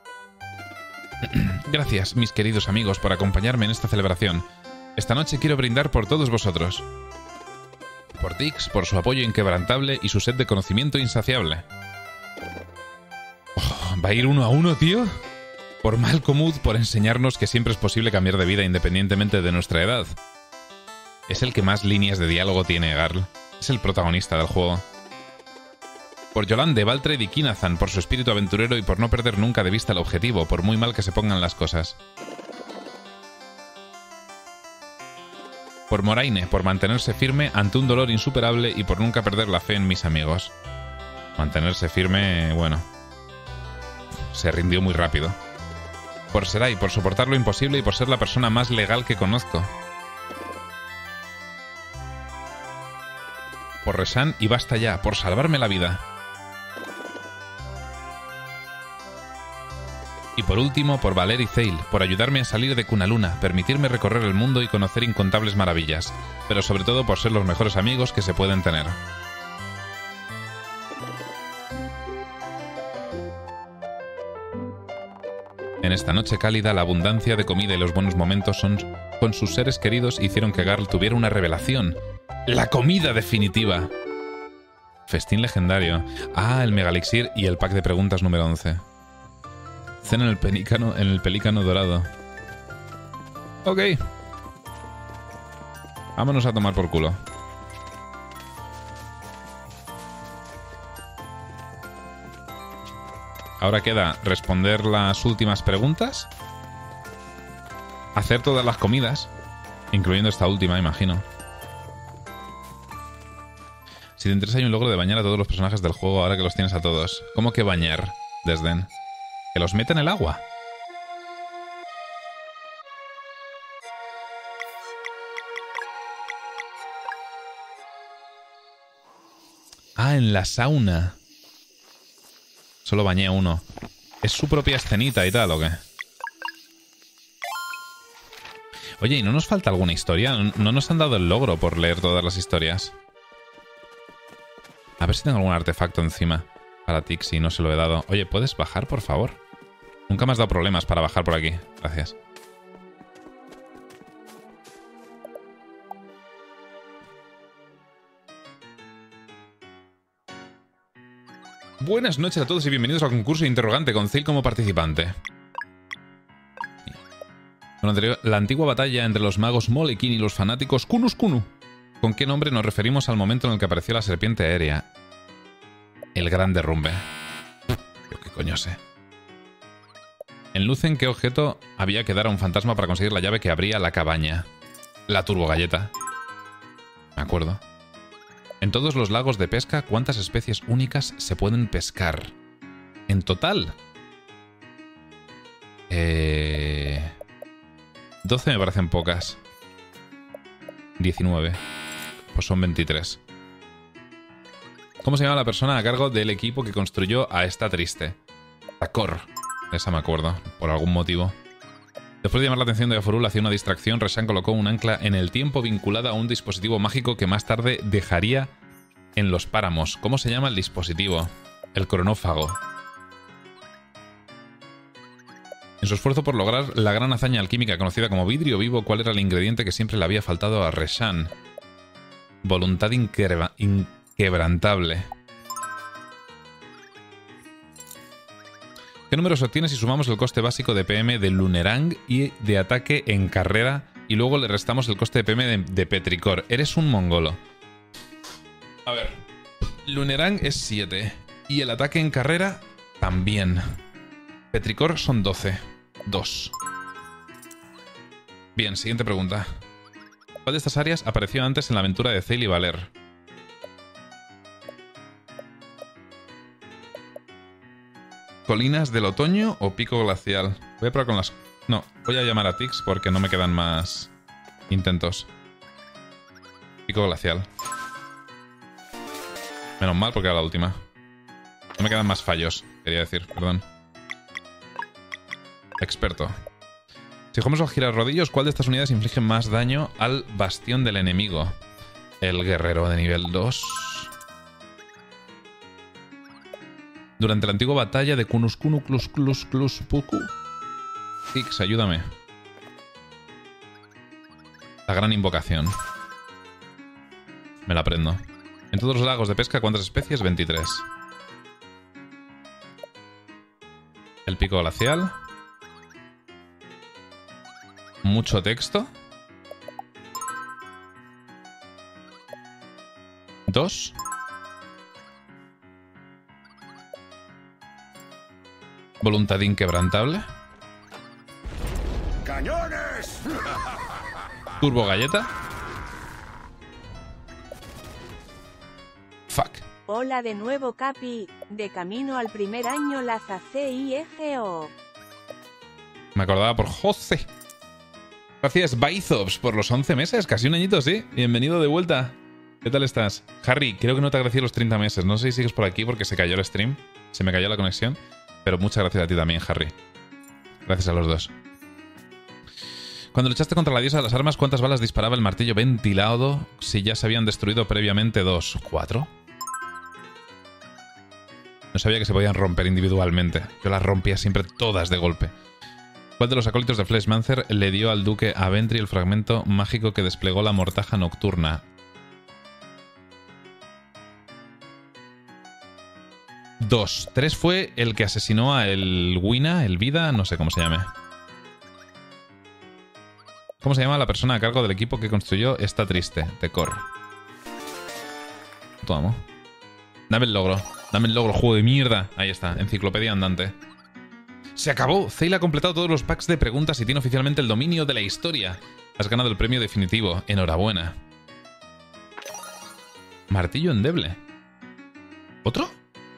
Gracias, mis queridos amigos, por acompañarme en esta celebración. Esta noche quiero brindar por todos vosotros. Por Tix, por su apoyo inquebrantable y su sed de conocimiento insaciable. Oh, ¿va a ir 1 a 1, tío? Por Malcolm, por enseñarnos que siempre es posible cambiar de vida independientemente de nuestra edad. Es el que más líneas de diálogo tiene, Garl. Es el protagonista del juego. Por Yolande, Valtred y Kinathan, por su espíritu aventurero y por no perder nunca de vista el objetivo, por muy mal que se pongan las cosas. Por Moraine, por mantenerse firme ante un dolor insuperable y por nunca perder la fe en mis amigos. Mantenerse firme, bueno, se rindió muy rápido. Por Serai, por soportar lo imposible y por ser la persona más legal que conozco. Por Reshan y basta ya, por salvarme la vida. Y por último, por Valer y Zale, por ayudarme a salir de Cunaluna, permitirme recorrer el mundo y conocer incontables maravillas, pero sobre todo por ser los mejores amigos que se pueden tener. En esta noche cálida, la abundancia de comida y los buenos momentos con sus seres queridos hicieron que Garl tuviera una revelación. ¡La comida definitiva! Festín legendario. Ah, el Megalixir y el pack de preguntas número 11. Cena en el pelícano dorado. Ok. Vámonos a tomar por culo. Ahora queda responder las últimas preguntas. Hacer todas las comidas. Incluyendo esta última, imagino. Si te interesa, hay un logro de bañar a todos los personajes del juego ahora que los tienes a todos. ¿Cómo que bañar, Desden? ¿Que los meta en el agua? Ah, en la sauna. Solo bañé a uno. ¿Es su propia escenita y tal o qué? Oye, ¿y no nos falta alguna historia? ¿No nos han dado el logro por leer todas las historias? A ver si tengo algún artefacto encima. Para Tixi, no se lo he dado. Oye, ¿puedes bajar, por favor? Nunca me has dado problemas para bajar por aquí. Gracias. Buenas noches a todos y bienvenidos al concurso interrogante con Zale como participante. La antigua batalla entre los magos Molekin y los fanáticos Kunus Kunu. ¿Con qué nombre nos referimos al momento en el que apareció la serpiente aérea? El gran derrumbe. Yo qué coño sé. En Lucen, ¿qué objeto había que dar a un fantasma para conseguir la llave que abría la cabaña? La turbogalleta. Me acuerdo. En todos los lagos de pesca, ¿cuántas especies únicas se pueden pescar? En total. 12 me parecen pocas. 19. Pues son 23. ¿Cómo se llama la persona a cargo del equipo que construyó a Está Triste? Takor. Esa me acuerdo, por algún motivo. Después de llamar la atención de Gaforul hacia una distracción, Reshan colocó un ancla en el tiempo vinculada a un dispositivo mágico que más tarde dejaría en los páramos. ¿Cómo se llama el dispositivo? El cronófago. En su esfuerzo por lograr la gran hazaña alquímica conocida como vidrio vivo, ¿cuál era el ingrediente que siempre le había faltado a Reshan? Voluntad inquebrantable. ¿Qué número se obtiene si sumamos el coste básico de PM de Lunerang y de ataque en carrera y luego le restamos el coste de PM de Petricor? Eres un mongolo. A ver. Lunerang es 7 y el ataque en carrera también. Petricor son 12. 2. Bien, siguiente pregunta. ¿Cuál de estas áreas apareció antes en la aventura de Zale y Valer? ¿Colinas del otoño o pico glacial? Voy a probar con las... No, voy a llamar a Tix porque no me quedan más intentos. Pico glacial. Menos mal porque era la última. No me quedan más fallos, quería decir, perdón. Experto. Si jugamos al girar rodillos, ¿cuál de estas unidades inflige más daño al bastión del enemigo? El guerrero de nivel 2. Durante la antigua batalla de Kunuskunu Puku. Tix, ayúdame. La gran invocación. Me la aprendo. En todos los lagos de pesca, ¿cuántas especies? 23. El pico glacial. Mucho texto. 2. Voluntad inquebrantable. ¡Cañones! Turbo galleta. Fuck. Hola de nuevo Capi, de camino al primer año Laza CIEGO. Me acordaba por José. Gracias Baizops por los 11 meses, casi un añito, sí. Bienvenido de vuelta. ¿Qué tal estás? Harry, creo que no te agradecí los 30 meses. No sé si sigues por aquí porque se cayó el stream. Se me cayó la conexión. Pero muchas gracias a ti también, Harry. Gracias a los dos. Cuando luchaste contra la diosa de las armas, ¿cuántas balas disparaba el martillo ventilado si ya se habían destruido previamente 2? ¿4? No sabía que se podían romper individualmente. Yo las rompía siempre todas de golpe. ¿Cuál de los acólitos de Fleshmancer le dio al duque a Ventry el fragmento mágico que desplegó la mortaja nocturna? 2. 3 fue el que asesinó a el Wina, el Vida, no sé cómo se llame. ¿Cómo se llama la persona a cargo del equipo que construyó esta triste? Decor. Toma. Dame el logro, juego de mierda. Ahí está, enciclopedia andante. ¡Se acabó! Zale ha completado todos los packs de preguntas y tiene oficialmente el dominio de la historia. Has ganado el premio definitivo. Enhorabuena. Martillo endeble. ¿Otro?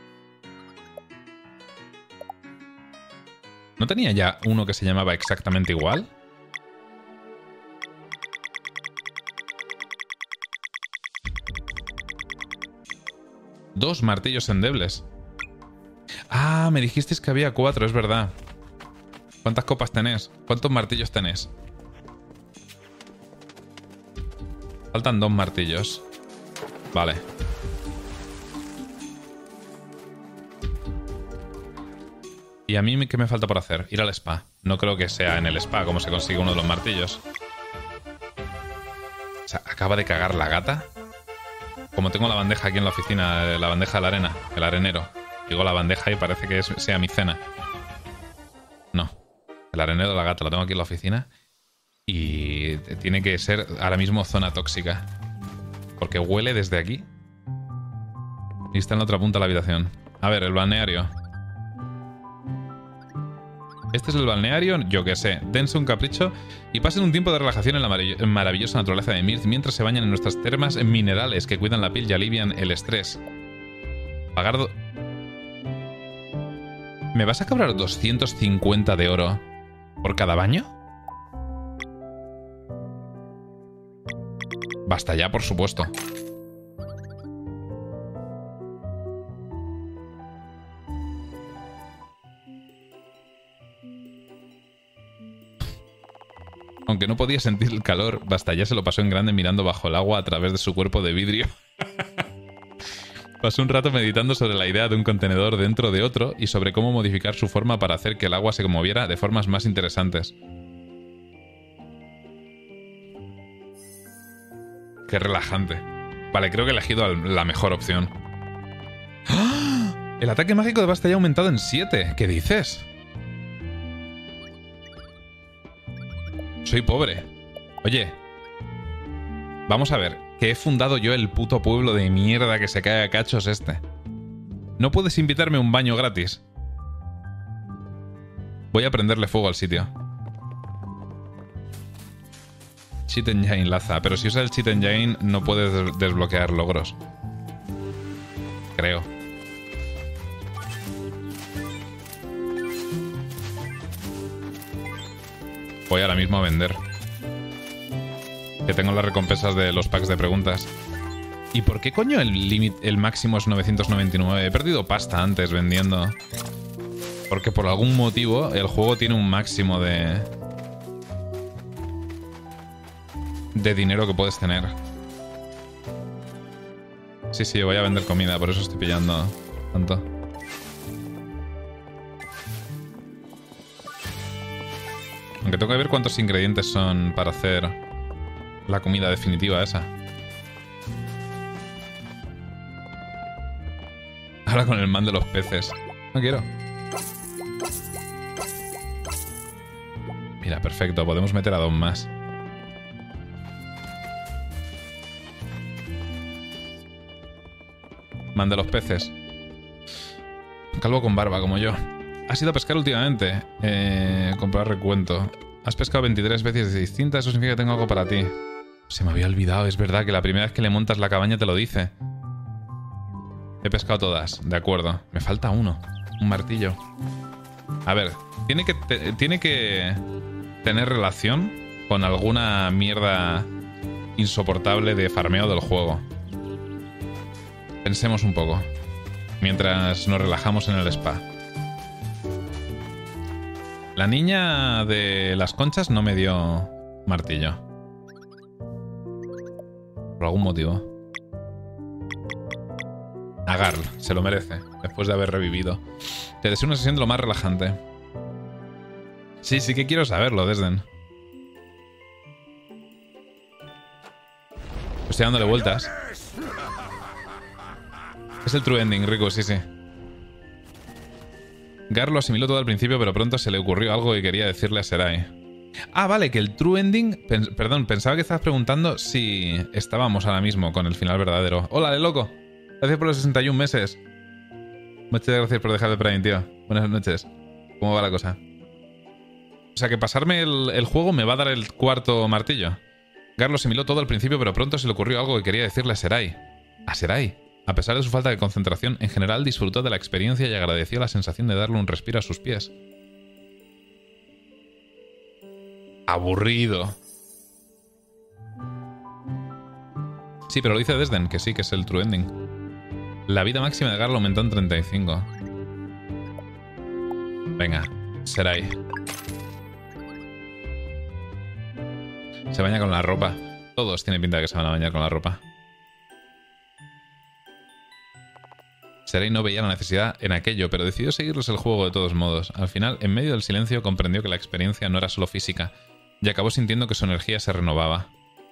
¿No tenía ya uno que se llamaba exactamente igual? Dos martillos endebles. Ah, me dijisteis que había 4, es verdad. ¿Cuántas copas tenés? ¿Cuántos martillos tenés? Faltan 2 martillos. Vale. ¿Y a mí qué me falta por hacer? Ir al spa. No creo que sea en el spa como se consigue uno de los martillos. O sea, acaba de cagar la gata. Como tengo la bandeja aquí en la oficina, la bandeja de la arena, el arenero. Digo la bandeja y parece que sea mi cena. No. El arenero de la gata lo tengo aquí en la oficina. Y tiene que ser ahora mismo zona tóxica. Porque huele desde aquí. Y está en la otra punta de la habitación. A ver, el balneario. Este es el balneario, yo qué sé. Dense un capricho y pasen un tiempo de relajación en la maravillosa naturaleza de Mirth mientras se bañan en nuestras termas minerales que cuidan la piel y alivian el estrés. Pagar... ¿Me vas a cobrar 250 de oro por cada baño? Basta ya, por supuesto. Aunque no podía sentir el calor, Basta ya se lo pasó en grande mirando bajo el agua a través de su cuerpo de vidrio. Pasó un rato meditando sobre la idea de un contenedor dentro de otro y sobre cómo modificar su forma para hacer que el agua se moviera de formas más interesantes. Qué relajante. Vale, creo que he elegido la mejor opción. ¡Ah! El ataque mágico de Basta ya ha aumentado en 7. ¿Qué dices? Soy pobre. Oye. Vamos a ver. Que he fundado yo el puto pueblo de mierda que se cae a cachos este. ¿No puedes invitarme a un baño gratis? Voy a prenderle fuego al sitio. Cheat Engine laza. Pero si usas el Cheat Engine no puedes desbloquear logros. Creo. Voy ahora mismo a vender. Que tengo las recompensas de los packs de preguntas. ¿Y por qué coño el máximo es 999? He perdido pasta antes vendiendo. Porque por algún motivo el juego tiene un máximo de dinero que puedes tener. Sí, voy a vender comida, por eso estoy pillando tanto. Aunque tengo que ver cuántos ingredientes son para hacer la comida definitiva esa. Ahora con el man de los peces. No quiero. Mira, perfecto. Podemos meter a 2 más. Man de los peces. Calvo con barba, como yo. ¿Has ido a pescar últimamente? Comprar recuento. Has pescado 23 especies distintas. Eso significa que tengo algo para ti. Se me había olvidado. Es verdad que la primera vez que le montas la cabaña te lo dice. He pescado todas. De acuerdo. Me falta uno. Un martillo. A ver. Tiene que tener relación con alguna mierda insoportable de farmeo del juego. Pensemos un poco. Mientras nos relajamos en el spa. La niña de las conchas no me dio martillo. Por algún motivo. Agarl, se lo merece. Después de haber revivido. Te deseo una sesión de lo más relajante. Sí que quiero saberlo, Desden. Estoy dándole vueltas. Es el true ending, Rico, sí. Gar lo asimiló todo al principio, pero pronto se le ocurrió algo que quería decirle a Serai. Ah, vale, que el true ending... Perdón, pensaba que estabas preguntando si estábamos ahora mismo con el final verdadero. ¡Hola, de loco! Gracias por los 61 meses. Muchas gracias por dejar el Prime, tío. Buenas noches. ¿Cómo va la cosa? O sea, que pasarme el juego me va a dar el 4º martillo. Gar lo asimiló todo al principio, pero pronto se le ocurrió algo que quería decirle a Serai. ¿A Serai? A pesar de su falta de concentración, en general disfrutó de la experiencia y agradeció la sensación de darle un respiro a sus pies. Aburrido. Sí, pero lo dice Desden, que sí, que es el true ending. La vida máxima de Gar lo aumentó en 35. Venga, Serai. Se baña con la ropa. Todos tienen pinta de que se van a bañar con la ropa. Serai no veía la necesidad en aquello, pero decidió seguirles el juego de todos modos. Al final, en medio del silencio, comprendió que la experiencia no era solo física, y acabó sintiendo que su energía se renovaba.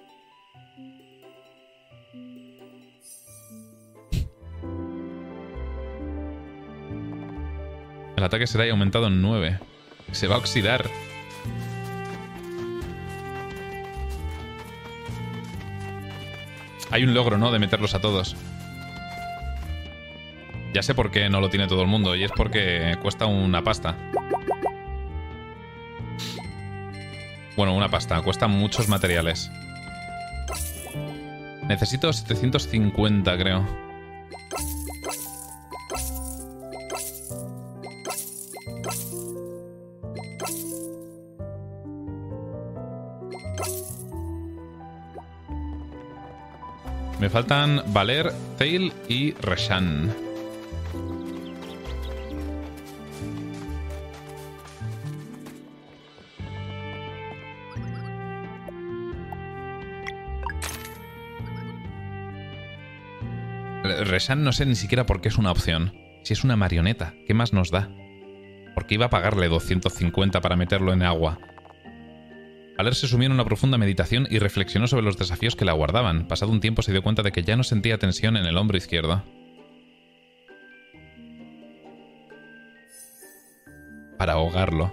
El ataque Serai ha aumentado en 9. Se va a oxidar. Hay un logro, ¿no? De meterlos a todos. Ya sé por qué no lo tiene todo el mundo, y es porque cuesta una pasta. Bueno, una pasta. Cuesta muchos materiales. Necesito 750, creo. Me faltan Valer, Thail y Reshan. Reshan no sé ni siquiera por qué es una opción. Si es una marioneta, ¿qué más nos da? Porque iba a pagarle 250 para meterlo en agua. Valer se sumió en una profunda meditación y reflexionó sobre los desafíos que le aguardaban. Pasado un tiempo se dio cuenta de que ya no sentía tensión en el hombro izquierdo. Para ahogarlo.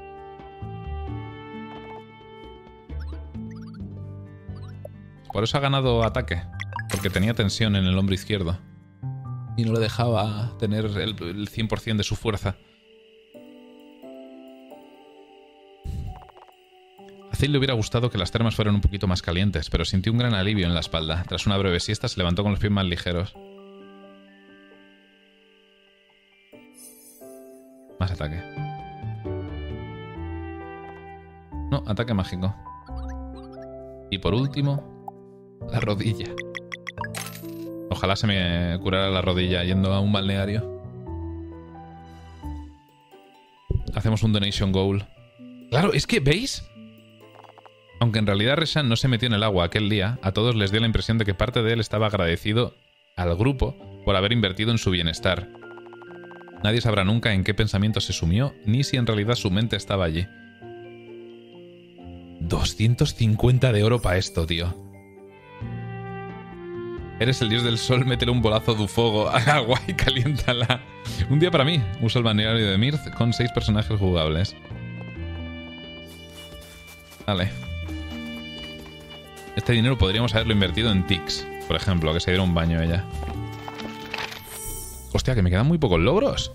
Por eso ha ganado ataque. Porque tenía tensión en el hombro izquierdo. Y no le dejaba tener el 100% de su fuerza. A Zil le hubiera gustado que las termas fueran un poquito más calientes, pero sintió un gran alivio en la espalda. Tras una breve siesta se levantó con los pies más ligeros. Más ataque. No, ataque mágico. Y por último, la rodilla. Ojalá se me curara la rodilla yendo a un balneario. Hacemos un donation goal. Claro, es que, ¿veis? Aunque en realidad Reshan no se metió en el agua aquel día, a todos les dio la impresión de que parte de él estaba agradecido al grupo por haber invertido en su bienestar. Nadie sabrá nunca en qué pensamiento se sumió, ni si en realidad su mente estaba allí. 250 de oro para esto, tío. Eres el dios del sol, métele un bolazo de fuego al agua y caliéntala. Un día para mí. Usa el balneario de Mirth con 6 personajes jugables. Vale. Este dinero podríamos haberlo invertido en Tix, por ejemplo, que se diera un baño ella. Hostia, que me quedan muy pocos logros.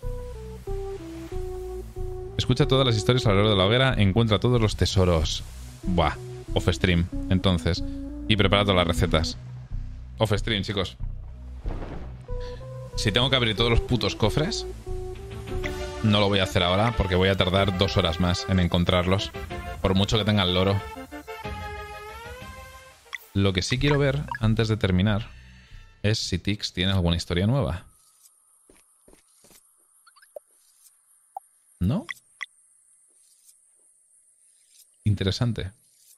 Escucha todas las historias alrededor de la hoguera, encuentra todos los tesoros. Buah, off stream, entonces. Y prepara todas las recetas. Off stream, chicos. Si tengo que abrir todos los putos cofres, no lo voy a hacer ahora porque voy a tardar 2 horas más en encontrarlos. Por mucho que tenga el loro. Lo que sí quiero ver, antes de terminar, es si Tix tiene alguna historia nueva. ¿No? Interesante.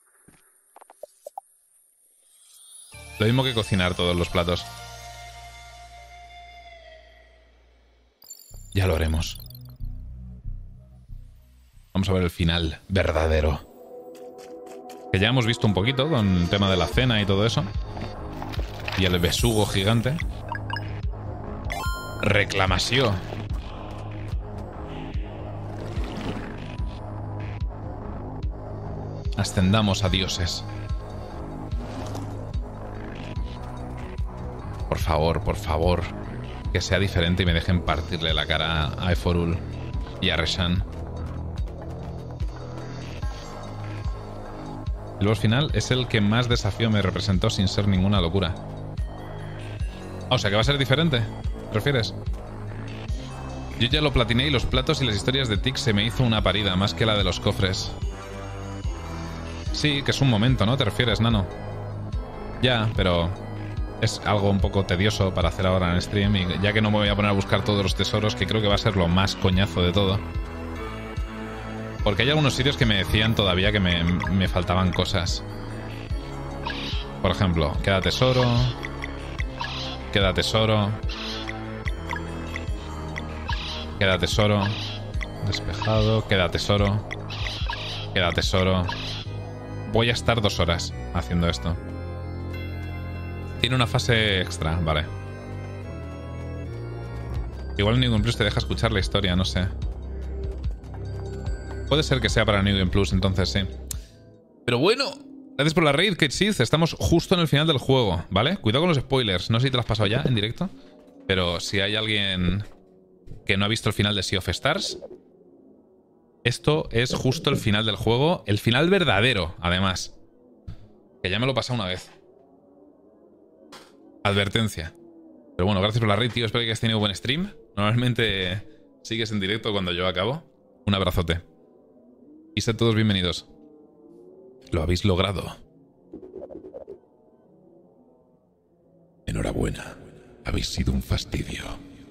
Lo mismo que cocinar todos los platos. Ya lo haremos. Vamos a ver el final verdadero. Que ya hemos visto un poquito con el tema de la cena y todo eso. Y el besugo gigante. Reclamació. Ascendamos a dioses. Por favor. Que sea diferente y me dejen partirle la cara a Eforul y a Reshan. El boss final es el que más desafío me representó sin ser ninguna locura. O sea, que va a ser diferente, ¿te refieres? Yo ya lo platiné y los platos y las historias de Tix se me hizo una parida, más que la de los cofres. Sí, que es un momento, ¿no? ¿Te refieres, Nano? Ya, pero es algo un poco tedioso para hacer ahora en stream, y ya que no me voy a poner a buscar todos los tesoros, que creo que va a ser lo más coñazo de todo. Porque hay algunos sitios que me decían todavía que me faltaban cosas. Por ejemplo, queda tesoro. Queda tesoro. Queda tesoro. Despejado. Queda tesoro. Queda tesoro. Voy a estar 2 horas haciendo esto. Tiene una fase extra, vale. Igual New Game Plus te deja escuchar la historia, no sé. Puede ser que sea para New Game Plus, entonces sí. Pero bueno, gracias por la raid, Kate Sith. Estamos justo en el final del juego, ¿vale? Cuidado con los spoilers. No sé si te lo has pasado ya en directo, pero si hay alguien que no ha visto el final de Sea of Stars, esto es justo el final del juego. El final verdadero, además. Que ya me lo he pasado una vez. Advertencia. Pero bueno, gracias por la raid, tío. Espero que hayas tenido buen stream. Normalmente sigues en directo cuando yo acabo. Un abrazote. Y sed todos bienvenidos. Lo habéis logrado. Enhorabuena. Habéis sido un fastidio.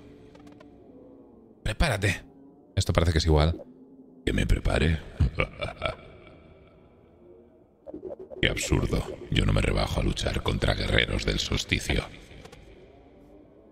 Prepárate. Esto parece que es igual. ¿Que me prepare? Qué absurdo. Yo no me rebajo a luchar contra guerreros del solsticio.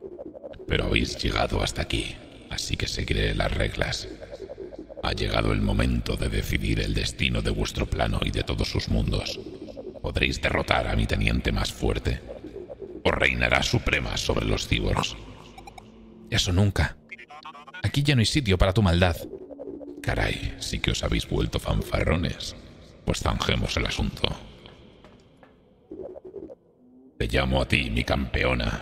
Pero habéis llegado hasta aquí, así que seguiré las reglas. Ha llegado el momento de decidir el destino de vuestro plano y de todos sus mundos. Podréis derrotar a mi teniente más fuerte, o reinará suprema sobre los cyborgs. Eso nunca. Aquí ya no hay sitio para tu maldad. Caray, sí que os habéis vuelto fanfarrones. Pues zanjemos el asunto. Te llamo a ti, mi campeona.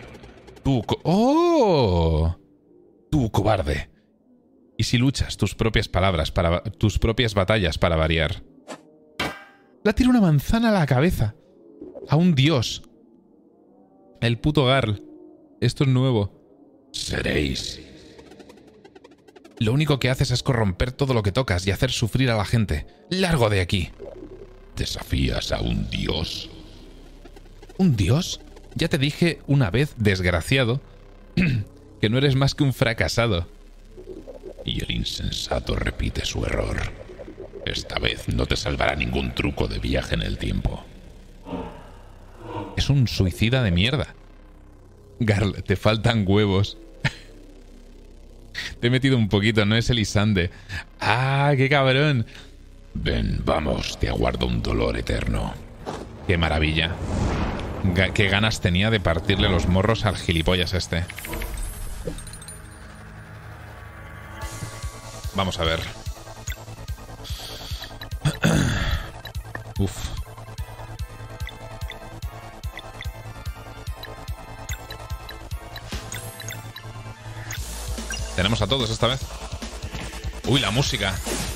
¡Oh! Tú, cobarde. ¿Y si luchas tus propias palabras para tus propias batallas para variar? Le tira una manzana a la cabeza. A un dios. El puto Garl. Esto es nuevo. Seréis. Lo único que haces es corromper todo lo que tocas y hacer sufrir a la gente. ¡Largo de aquí! ¿Desafías a un dios? ¿Un dios? Ya te dije una vez, desgraciado, que no eres más que un fracasado. Y el insensato repite su error. Esta vez no te salvará ningún truco de viaje en el tiempo. Es un suicida de mierda. Garl, te faltan huevos. Te he metido un poquito, no es Elisande. ¡Ah, qué cabrón! Ven, vamos, te aguardo un dolor eterno. ¡Qué maravilla! Qué ganas tenía de partirle los morros al gilipollas este. Vamos a ver. Uf. Tenemos a todos esta vez. Uy, la música.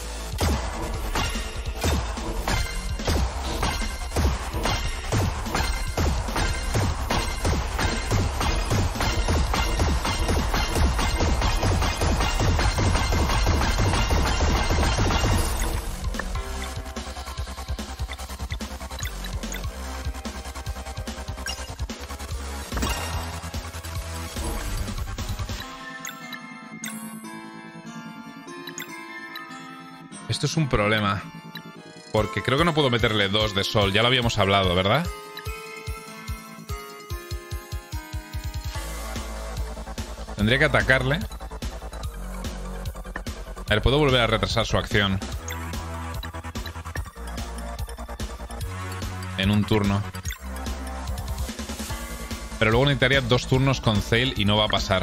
Esto es un problema. Porque creo que no puedo meterle 2 de sol. Ya lo habíamos hablado, ¿verdad? Tendría que atacarle. A ver, puedo volver a retrasar su acción. En un turno. Pero luego necesitaría 2 turnos con Zale y no va a pasar.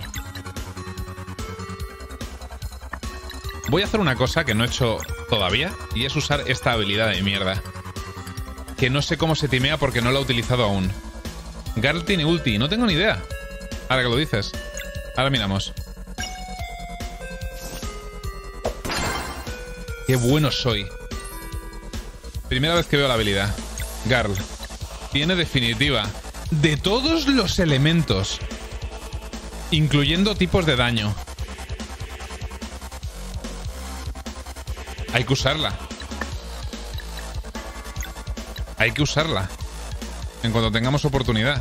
Voy a hacer una cosa que no he hecho todavía, y es usar esta habilidad de mierda. Que no sé cómo se timea porque no la he utilizado aún. Garl tiene ulti, no tengo ni idea. Ahora que lo dices. Ahora miramos. Qué bueno soy. Primera vez que veo la habilidad. Garl tiene definitiva de todos los elementos, incluyendo tipos de daño. Hay que usarla. Hay que usarla. En cuanto tengamos oportunidad.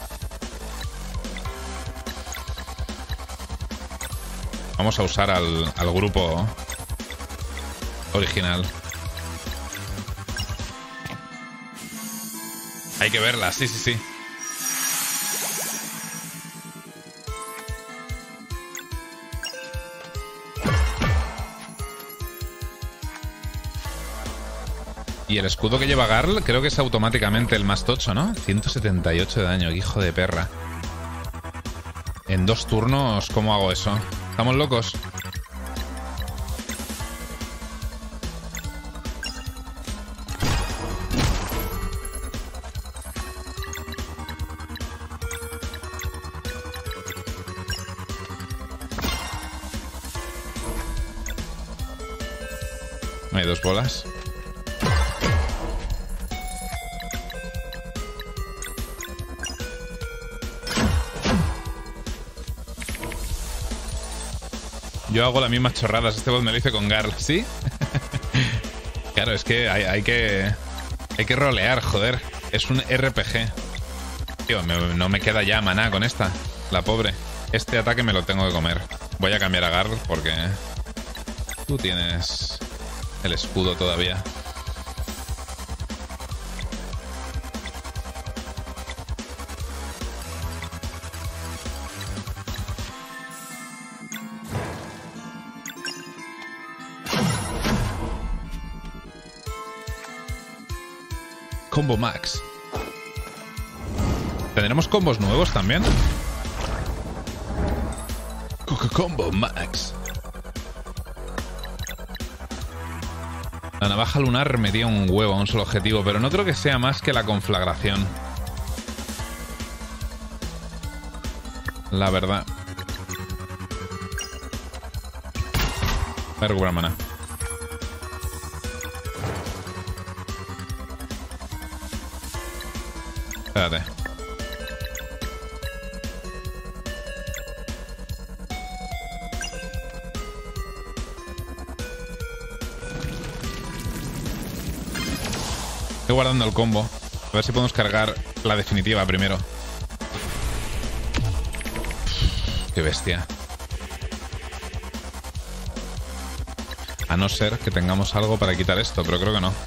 Vamos a usar al grupo original. Hay que verla, sí, sí, sí. Y el escudo que lleva Garl creo que es automáticamente el más tocho, ¿no? 178 de daño, hijo de perra. En 2 turnos, ¿cómo hago eso? ¿Estamos locos? Hay 2 bolas. Yo hago las mismas chorradas. Este bot me lo hice con Garl, ¿sí? Claro, es que hay que rolear, joder. Es un RPG. Tío, no me queda ya maná con esta. La pobre. Este ataque me lo tengo que comer. Voy a cambiar a Garl porque tú tienes el escudo todavía. Combo Max. ¿Tendremos combos nuevos también? Combo Max. La navaja lunar metía un huevo a un solo objetivo, pero no creo que sea más que la conflagración. La verdad. Voy a recuperar mana. Espérate. Estoy guardando el combo. A ver si podemos cargar la definitiva primero. Qué bestia. A no ser que tengamos algo para quitar esto, pero creo que no.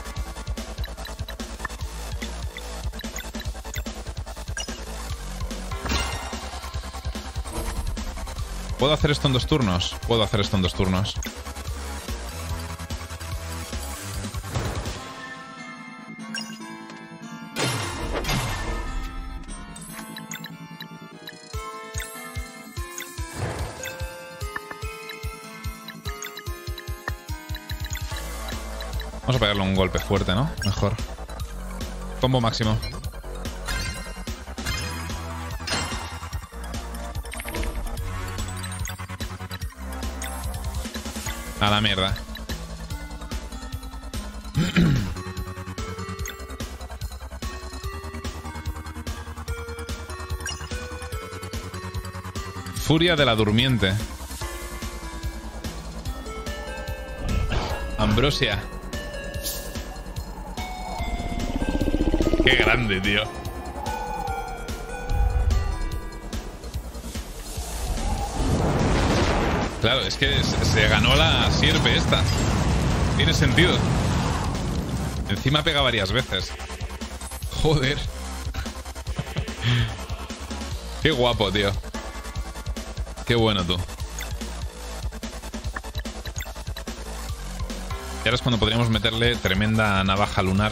¿Puedo hacer esto en 2 turnos? Puedo hacer esto en 2 turnos. Vamos a pegarle un golpe fuerte, ¿no? Mejor. Combo máximo. A la mierda. Furia de la Durmiente. Ambrosia. Qué grande, tío. Claro, es que se ganó la sierpe esta. Tiene sentido. Encima pega varias veces. Joder. Qué guapo, tío. Qué bueno, tú. Y ahora es cuando podríamos meterle tremenda navaja lunar.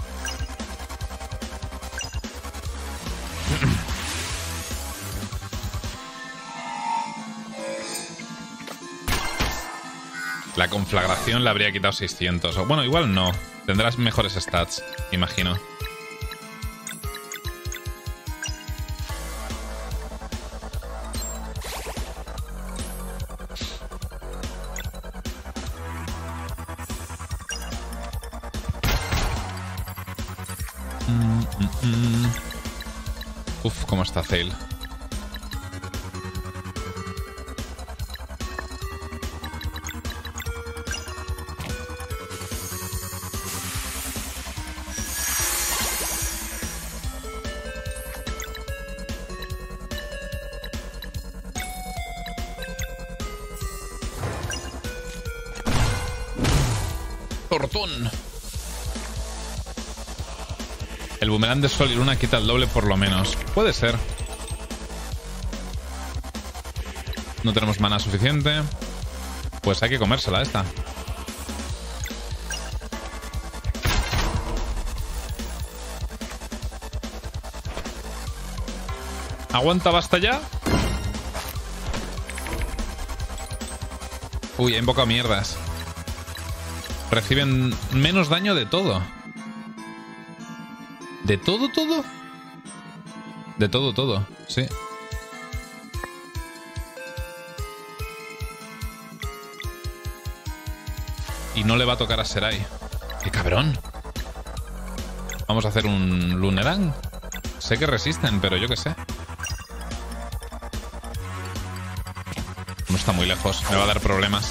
La conflagración le habría quitado 600. O, bueno, igual no. Tendrás mejores stats, imagino. Uf, cómo está Zale. Tortón. El boomerang de Sol y Luna quita el doble por lo menos. Puede ser. No tenemos mana suficiente. Pues hay que comérsela esta. ¿Aguanta basta ya? Uy, he invocado mierdas. Reciben menos daño de todo. ¿De todo, todo? De todo, todo, sí. Y no le va a tocar a Serai. ¡Qué cabrón! Vamos a hacer un Lunerang. Sé que resisten, pero yo qué sé. No está muy lejos, me va a dar problemas.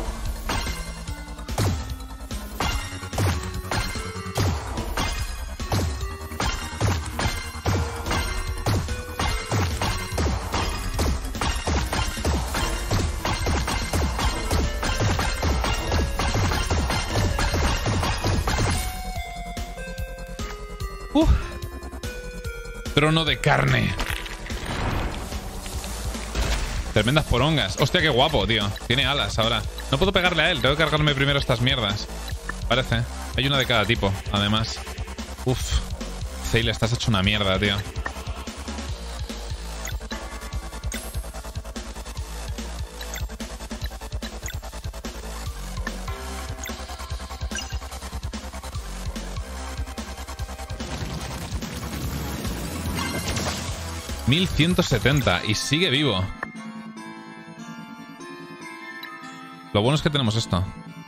Trono de carne. Tremendas porongas. Hostia, qué guapo, tío. Tiene alas ahora. No puedo pegarle a él. Tengo que cargarme primero estas mierdas. Parece. Hay una de cada tipo, además. Uf. Zale, estás hecho una mierda, tío. $1170 y sigue vivo. Lo bueno es que tenemos esto.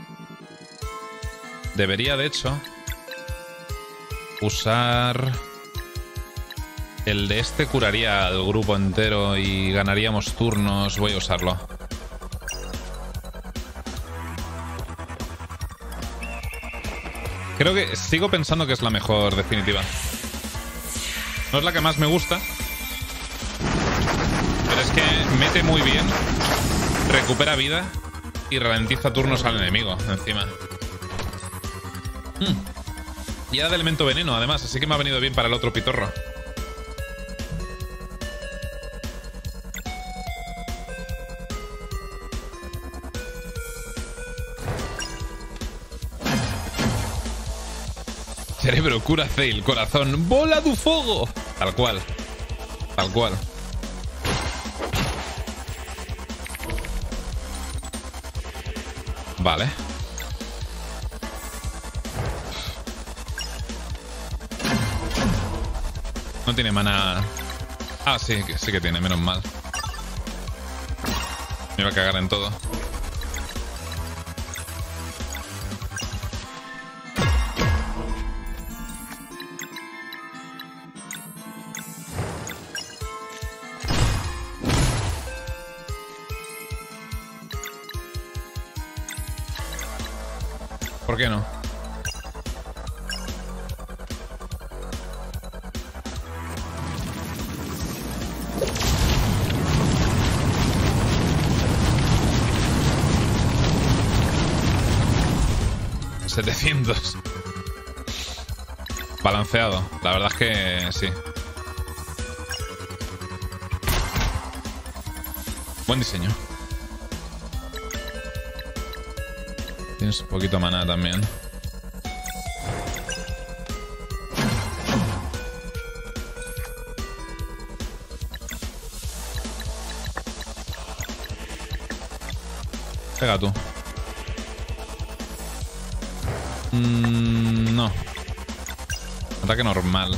Debería, de hecho, usar... El de este curaría al grupo entero y ganaríamos turnos. Voy a usarlo. Creo que sigo pensando que es la mejor definitiva. No es la que más me gusta, pero es que mete muy bien, recupera vida y ralentiza turnos al enemigo encima. Y era de elemento veneno además, así que me ha venido bien para el otro pitorro. Cerebro, cura Zale, corazón, bola du fogo. Tal cual. Tal cual. Vale. No tiene mana. Ah, sí que tiene, menos mal. Me iba a cagar en todo. ¿Por qué no? $700. Balanceado. La verdad es que sí. Buen diseño. Tienes un poquito de maná también. Pega tú. No. Ataque normal.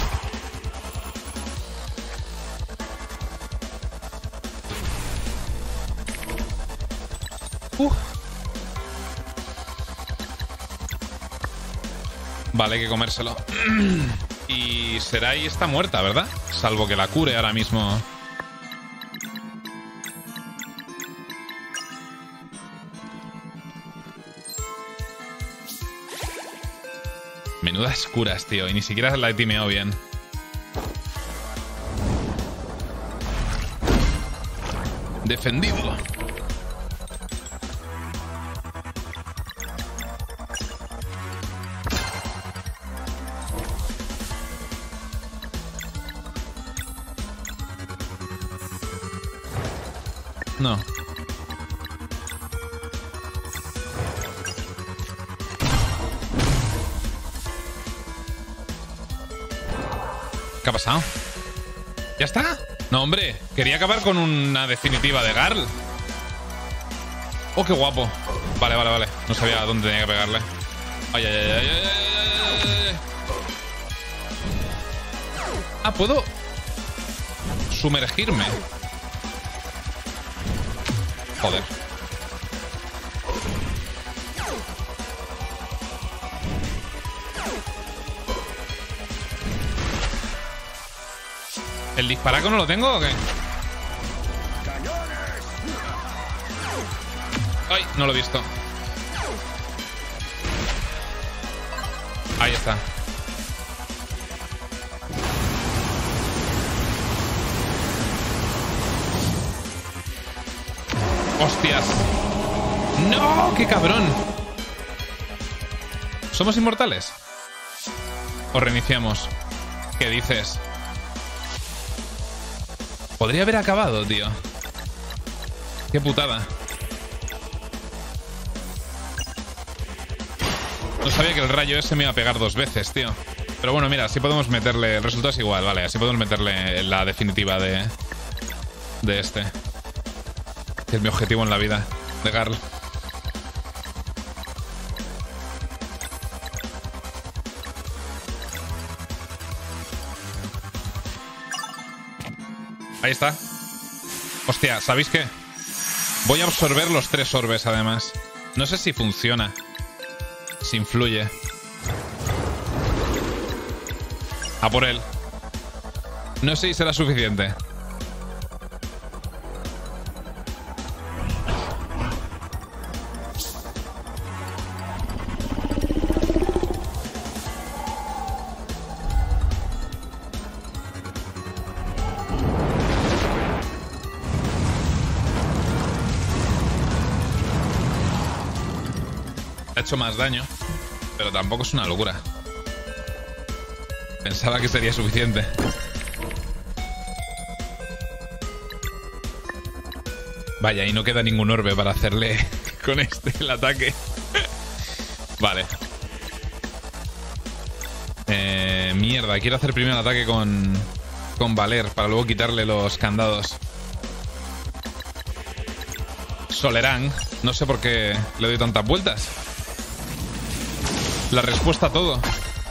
Vale, hay que comérselo. Y Serai está muerta, ¿verdad? Salvo que la cure ahora mismo. Menudas curas, tío. Y ni siquiera la he timeado bien. Defendido. No. ¿Qué ha pasado? ¿Ya está? No, hombre. Quería acabar con una definitiva de Garl. Oh, qué guapo. Vale, vale, vale. No sabía dónde tenía que pegarle. Ay, ay, ay, ay, ay, ay. Ah, ¿puedo sumergirme? Joder. ¿El disparaco no lo tengo o qué? Ay, no lo he visto. Ahí está. ¡Hostias! ¡No! ¡Qué cabrón! ¿Somos inmortales? ¿O reiniciamos? ¿Qué dices? Podría haber acabado, tío. Qué putada. No sabía que el rayo ese me iba a pegar 2 veces, tío. Pero bueno, mira, así podemos meterle... El resultado es igual, vale. Así podemos meterle la definitiva de este. Que es mi objetivo en la vida, de Garl. Ahí está. Hostia, ¿sabéis qué? Voy a absorber los 3 orbes, además. No sé si funciona. Si influye. A por él. No sé si será suficiente. Ha hecho más daño, pero tampoco es una locura. Pensaba que sería suficiente. Vaya, y no queda ningún orbe para hacerle con este el ataque. Vale. Mierda, quiero hacer primero el ataque con Valer para luego quitarle los candados. Solerán. No sé por qué le doy tantas vueltas. La respuesta a todo.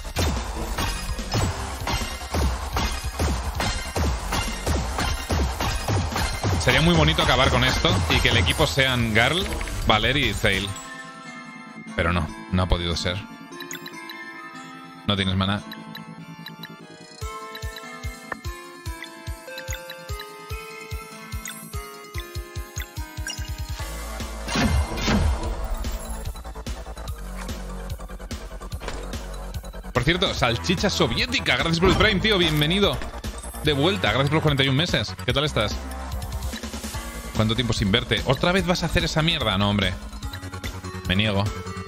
Sería muy bonito acabar con esto y que el equipo sean Garl, Valer y Zale. Pero no, no ha podido ser. No tienes maná. Por cierto, salchicha soviética. Gracias por el Prime, tío. Bienvenido de vuelta. Gracias por los 41 meses. ¿Qué tal estás? ¿Cuánto tiempo sin verte? ¿Otra vez vas a hacer esa mierda? No, hombre. Me niego.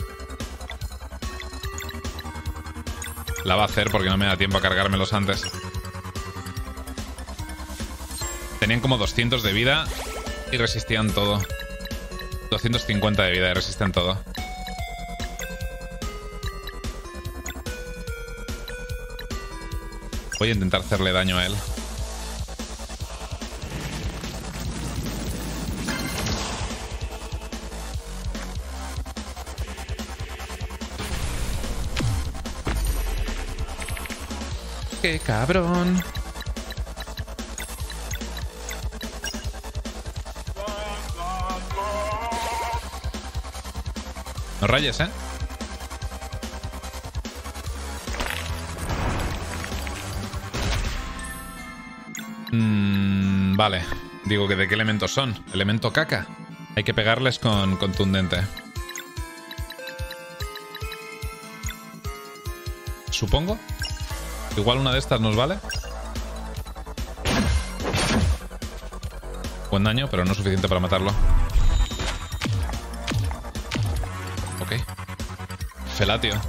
La va a hacer porque no me da tiempo a cargármelos antes. Tenían como 200 de vida y resistían todo. 250 de vida y resisten todo. Voy a intentar hacerle daño a él. ¡Qué cabrón! No rayes, ¿eh? Vale. Digo que de qué elementos son. Elemento caca. Hay que pegarles con contundente. Supongo. Igual una de estas nos vale. Buen daño, pero no suficiente para matarlo. Ok. Felatio.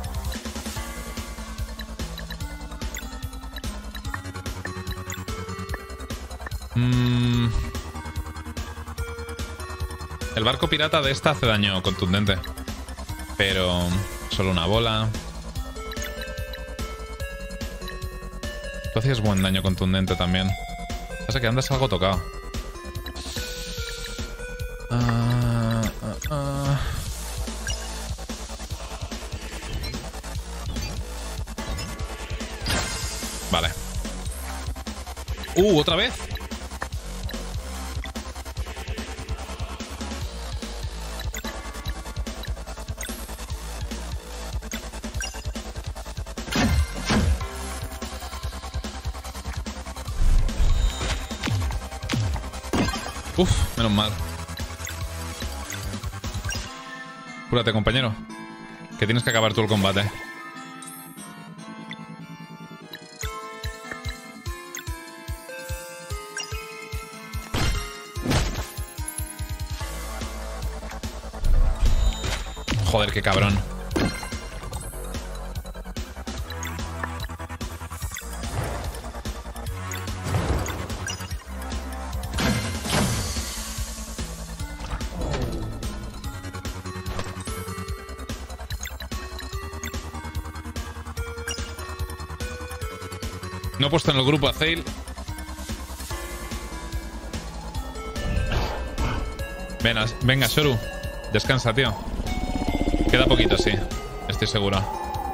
El barco pirata de esta hace daño contundente. Pero solo una bola. Tú hacías buen daño contundente también. Pasa que andas algo tocado. Vale. ¿Otra vez? Uf, menos mal. Cúrate, compañero. Que tienes que acabar tú el combate. Joder, qué cabrón. No he puesto en el grupo a Zale. Venga, Shoru. Descansa, tío. Queda poquito, sí. Estoy seguro.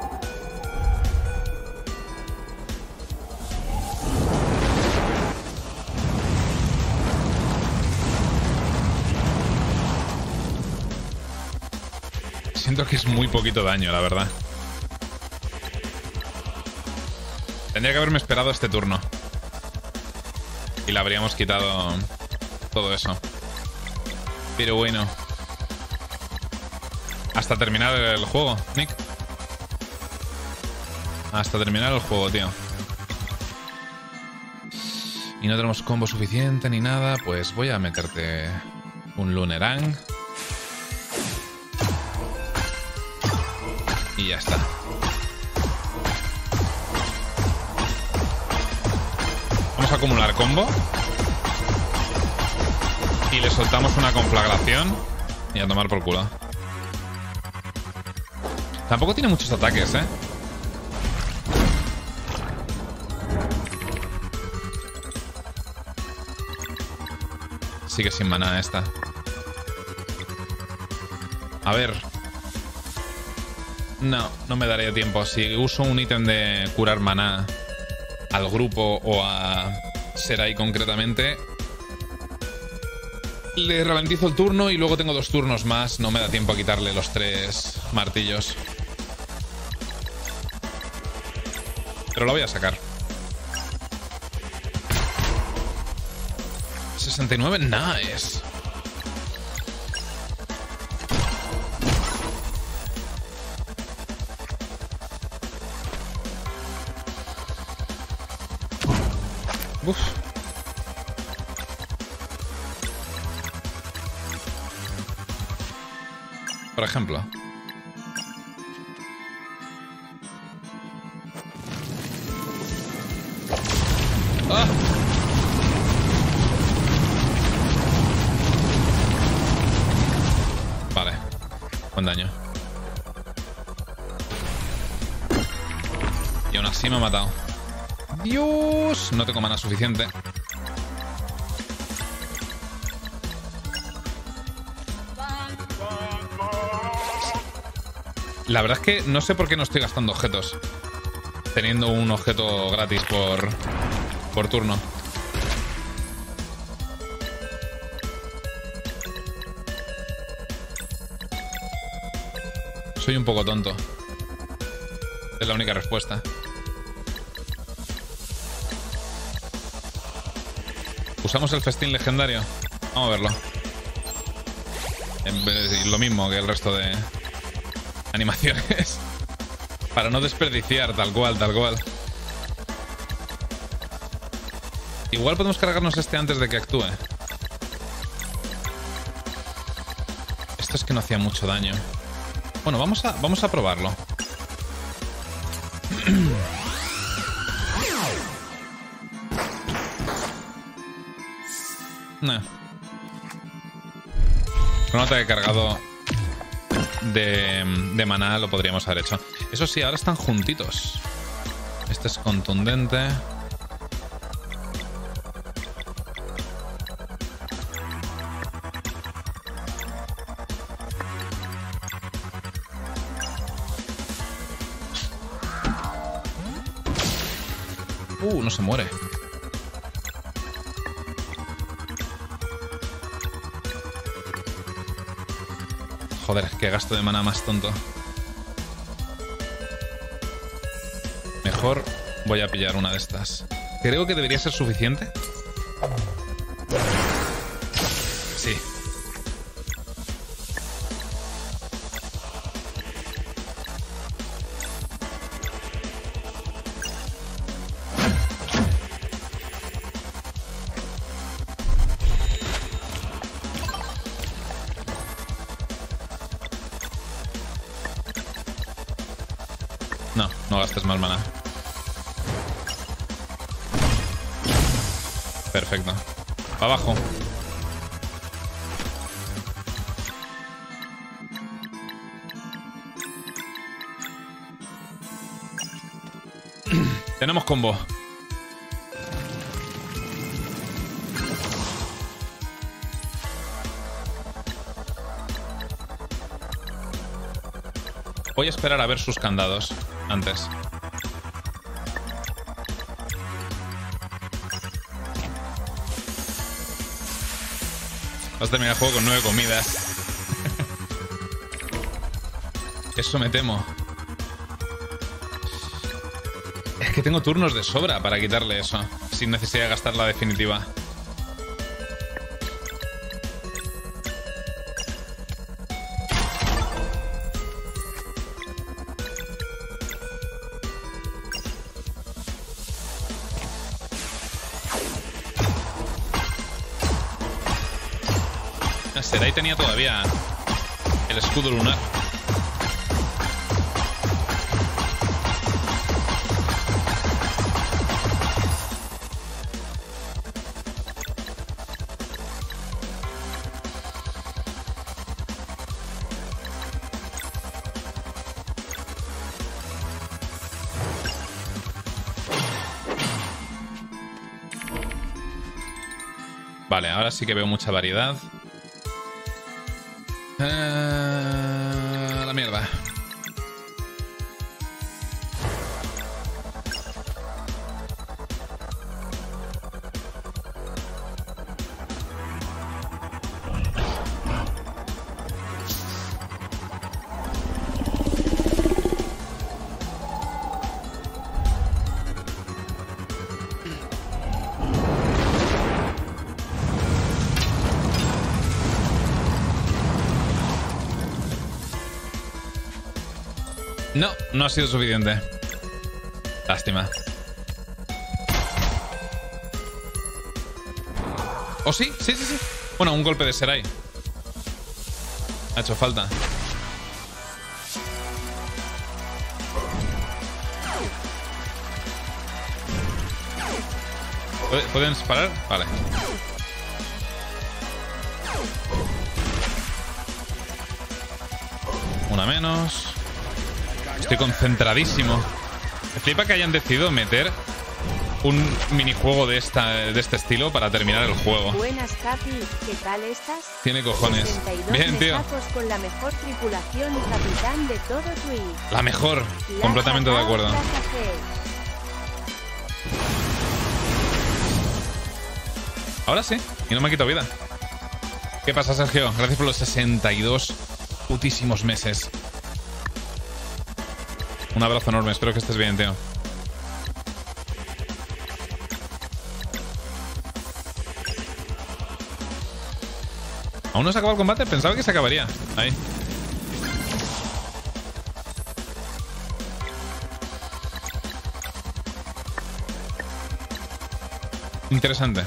Siento que es muy poquito daño, la verdad. Tendría que haberme esperado este turno. Y le habríamos quitado todo eso. Pero bueno. Hasta terminar el juego, Nick. Hasta terminar el juego, tío. Y no tenemos combo suficiente ni nada. Pues voy a meterte un Lunerang. Y ya está. Vamos a acumular combo. Y le soltamos una conflagración. Y a tomar por culo. Tampoco tiene muchos ataques, ¿eh? Sigue sin maná esta. A ver. No me daría tiempo. Si uso un ítem de curar maná al grupo o a Serai concretamente, le ralentizo el turno y luego tengo 2 turnos más. No me da tiempo a quitarle los 3 martillos. Pero lo voy a sacar. 69, nice. Uf. Por ejemplo. ¡Ah! Vale. Buen daño. Y aún así me ha matado. Dios, no tengo mana suficiente. La verdad es que no sé por qué no estoy gastando objetos, teniendo un objeto gratis por turno. Soy un poco tonto. Es la única respuesta. Usamos el festín legendario. Vamos a verlo. Lo mismo que el resto de animaciones. Para no desperdiciar, tal cual, tal cual. Igual podemos cargarnos este antes de que actúe. Esto es que no hacía mucho daño. Bueno, vamos a probarlo. Nah. Con un ataque cargado de maná lo podríamos haber hecho. Eso sí, ahora están juntitos. Este es contundente. No se muere. Joder, qué gasto de maná más tonto. Mejor voy a pillar una de estas. Creo que debería ser suficiente. Sí. No gastes más maná. Perfecto. Va abajo. Tenemos combo. Voy a esperar a ver sus candados antes. Vas a terminar el juego con 9 comidas. Eso me temo. Es que tengo turnos de sobra para quitarle eso, sin necesidad de gastar la definitiva. Serai tenía todavía el escudo lunar. Vale, ahora sí que veo mucha variedad. La mierda. No, no ha sido suficiente. Lástima. ¿Oh, sí? Sí, sí, sí. Bueno, un golpe de Serai. Ha hecho falta. ¿Pueden disparar? Vale. Una menos. Estoy concentradísimo. Me flipa que hayan decidido meter un minijuego de este estilo para terminar el juego. Buenas, Capi. ¿Qué tal estás? Tiene cojones. 62 Bien, tío. mesacos con la mejor tripulación y capitán de todo Twitch. La mejor. Completamente de acuerdo. Ahora sí. Y no me quito vida. ¿Qué pasa, Sergio? Gracias por los 62 putísimos meses. Un abrazo enorme. Espero que estés bien, tío. ¿Aún no se acaba el combate? Pensaba que se acabaría. Ahí. Interesante.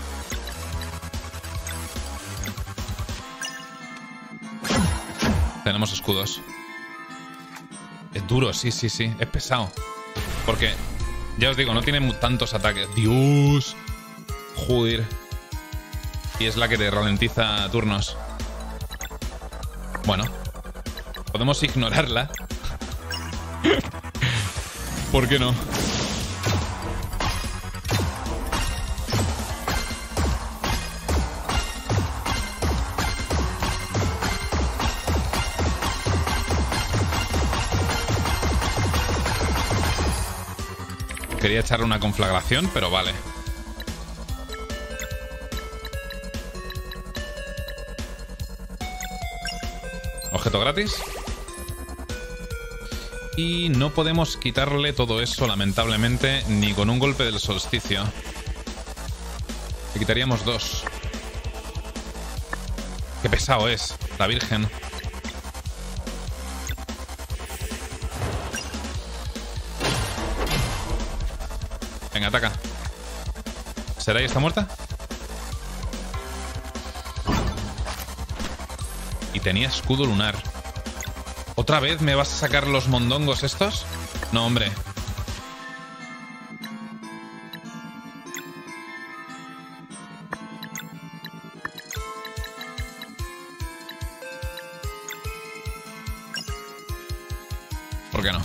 Tenemos escudos. Es duro, sí, sí, sí. Es pesado. Porque, ya os digo, no tiene tantos ataques. Dios. Joder. Y es la que te ralentiza turnos. Bueno. Podemos ignorarla. ¿Por qué no? Quería echarle una conflagración, pero vale. Objeto gratis. Y no podemos quitarle todo eso, lamentablemente, ni con un golpe del solsticio. Le quitaríamos 2. Qué pesado es, la Virgen. Venga, ataca. ¿Serai está muerta? Y tenía escudo lunar. ¿Otra vez me vas a sacar los mondongos estos? No, hombre. ¿Por qué no?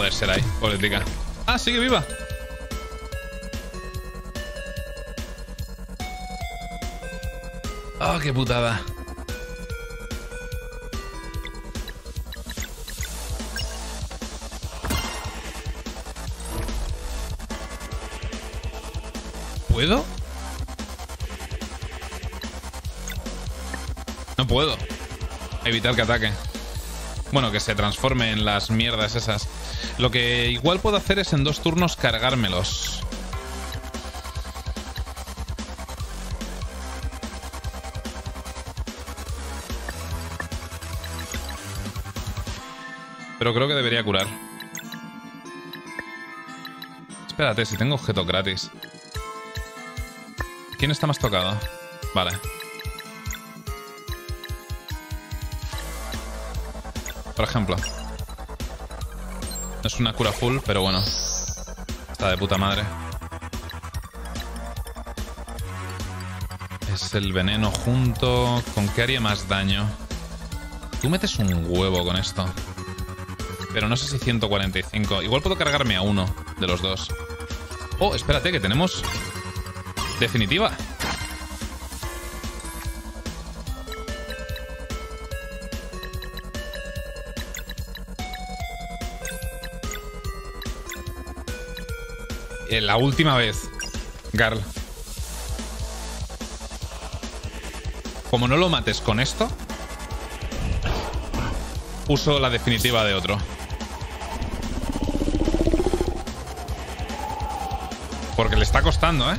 Joder, será ahí, política. Ah, sigue viva. Oh, qué putada. ¿Puedo? No puedo. Evitar que ataque. Bueno, que se transforme en las mierdas esas. Lo que igual puedo hacer es en 2 turnos cargármelos. Pero creo que debería curar. Espérate, si tengo objetos gratis. ¿Quién está más tocado? Vale. Por ejemplo. No es una cura full, pero bueno. Está de puta madre. Es el veneno junto... ¿Con qué haría más daño? Tú metes un huevo con esto. Pero no sé si 145. Igual puedo cargarme a uno de los dos. Oh, espérate, que tenemos... definitiva. La última vez, Garl. Como no lo mates con esto, uso la definitiva de otro. Porque le está costando, ¿eh?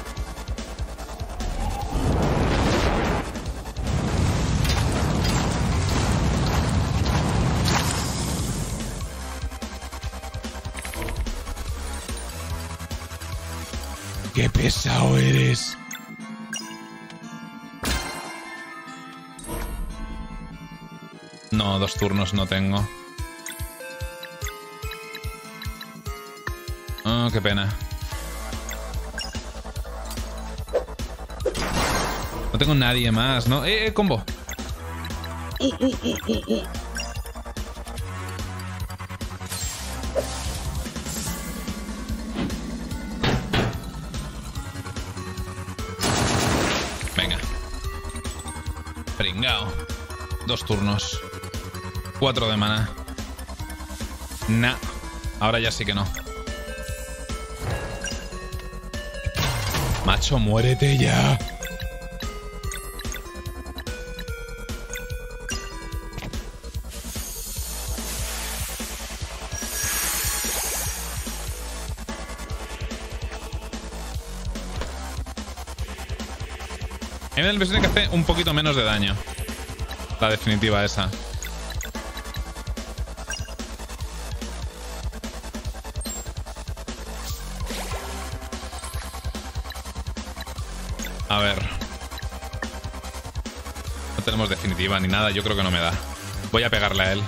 ¡Qué pesado eres! No, 2 turnos no tengo. Oh, qué pena. No tengo nadie más, ¿no? Combo! Venga. Pringao. 2 turnos. 4 de mana. Nah. Ahora ya sí que no. Macho, muérete ya. A mí me parece que hace un poquito menos de daño. La definitiva esa. A ver. No tenemos definitiva ni nada. Yo creo que no me da. Voy a pegarle a él.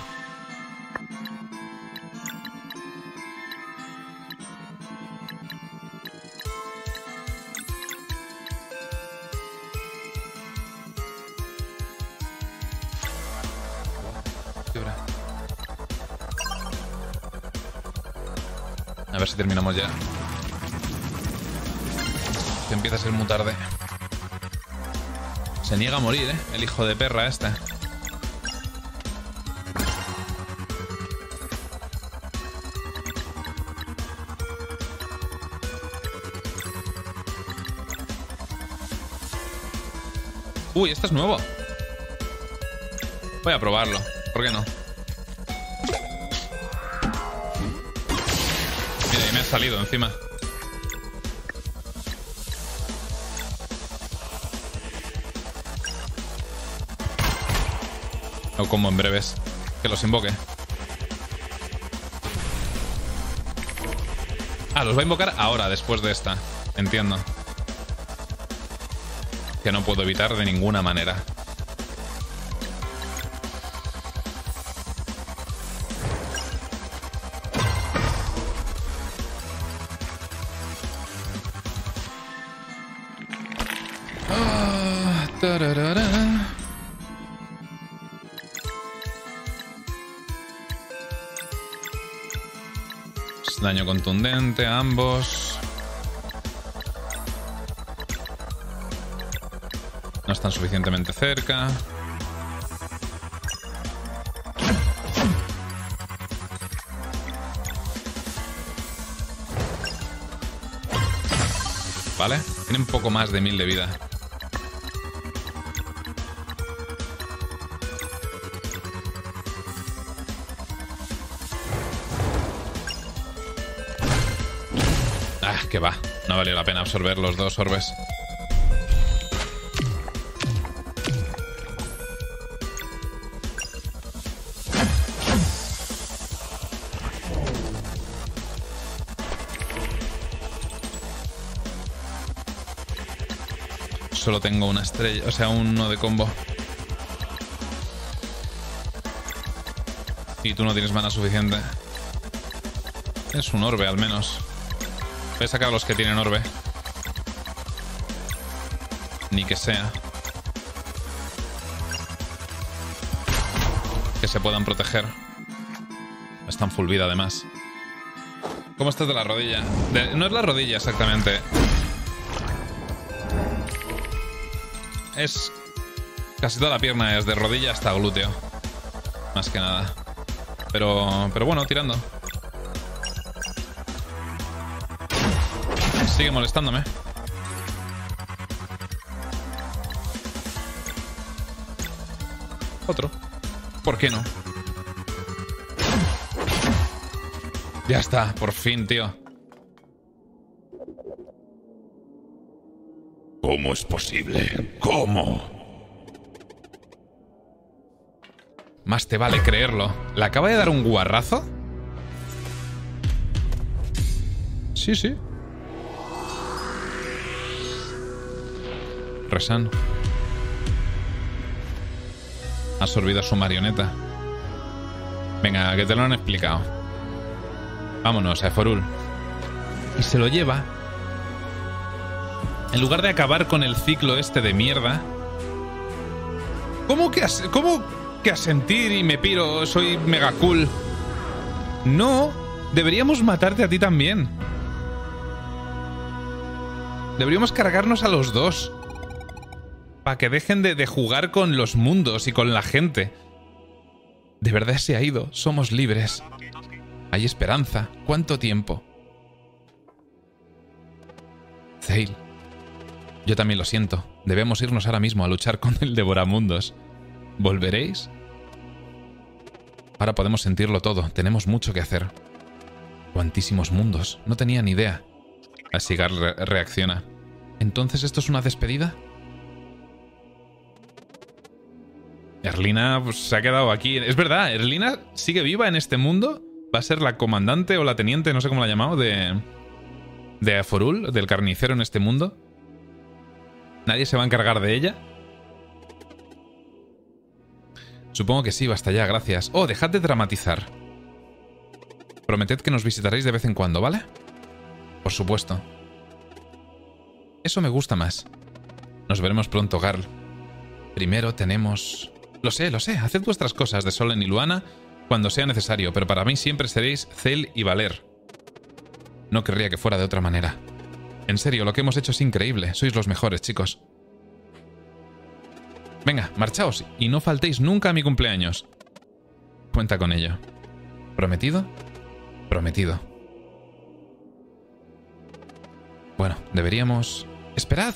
A ver si terminamos ya. Que empieza a ser muy tarde. Se niega a morir, ¿eh? El hijo de perra este. Uy, esto es nuevo. Voy a probarlo. ¿Por qué no? Mira, y me ha salido encima. O como en breves. Que los invoque. Ah, los va a invocar ahora, después de esta. Entiendo. Que no puedo evitar de ninguna manera. Ah, tararara. Daño contundente a ambos. No están suficientemente cerca. Vale, tiene un poco más de 1000 de vida. Ah, que va. No valió la pena absorber los 2 orbes. Solo tengo una estrella, o sea, uno de combo. Y tú no tienes mana suficiente. Es un orbe, al menos. Voy a sacar a los que tienen orbe. Ni que sea. Que se puedan proteger. Están full vida, además. ¿Cómo estás de la rodilla? No es la rodilla, exactamente. Es... Casi toda la pierna es de rodilla hasta glúteo. Más que nada. Pero bueno, tirando. Sigue molestándome. Otro. ¿Por qué no? Ya está, por fin, tío. ¿Cómo es posible? ¿Cómo? Más te vale creerlo. ¿Le acaba de dar un guarrazo? Sí, sí. Resan. Ha absorbido a su marioneta. Venga, que te lo han explicado. Vámonos a Eforul. Y se lo lleva. En lugar de acabar con el ciclo este de mierda. ¿Cómo que asentir y me piro? Soy mega cool. No, deberíamos matarte a ti también. Deberíamos cargarnos a los dos. Para que dejen de jugar con los mundos y con la gente. De verdad se ha ido. Somos libres. Hay esperanza. ¿Cuánto tiempo? Zale. Yo también lo siento. Debemos irnos ahora mismo a luchar con el Devoramundos. ¿Volveréis? Ahora podemos sentirlo todo. Tenemos mucho que hacer. Cuantísimos mundos. No tenía ni idea. Asigar reacciona. ¿Entonces esto es una despedida? Erlina pues, se ha quedado aquí. Es verdad, Erlina sigue viva en este mundo. Va a ser la comandante o la teniente, no sé cómo la ha llamado, de Eforul, del carnicero en este mundo. ¿Nadie se va a encargar de ella? Supongo que sí, basta ya, gracias. Oh, dejad de dramatizar. Prometed que nos visitaréis de vez en cuando, ¿vale? Por supuesto. Eso me gusta más. Nos veremos pronto, Garl. Primero tenemos... Lo sé, haced vuestras cosas de Solen y Luana cuando sea necesario, pero para mí siempre seréis Zale y Valer. No querría que fuera de otra manera. En serio, lo que hemos hecho es increíble. Sois los mejores, chicos. Venga, marchaos y no faltéis nunca a mi cumpleaños. Cuenta con ello. ¿Prometido? Prometido. Bueno, deberíamos... ¡Esperad!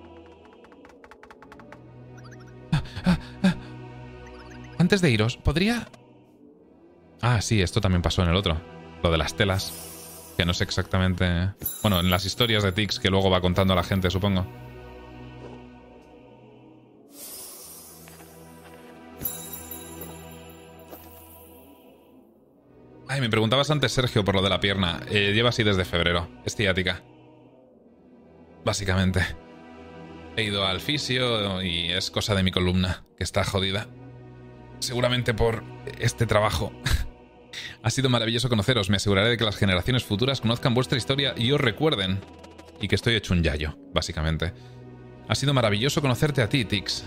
Antes de iros, ¿podría...? Ah, sí, esto también pasó en el otro. Lo de las telas. Que no sé exactamente... Bueno, en las historias de Tix que luego va contando a la gente, supongo. Ay, me preguntabas antes, Sergio, por lo de la pierna. Lleva así desde febrero. Es ciática. Básicamente. He ido al fisio y es cosa de mi columna, que está jodida. Seguramente por este trabajo. Ha sido maravilloso conoceros. Me aseguraré de que las generaciones futuras conozcan vuestra historia y os recuerden. Y que estoy hecho un yayo, básicamente. Ha sido maravilloso conocerte a ti, Tix.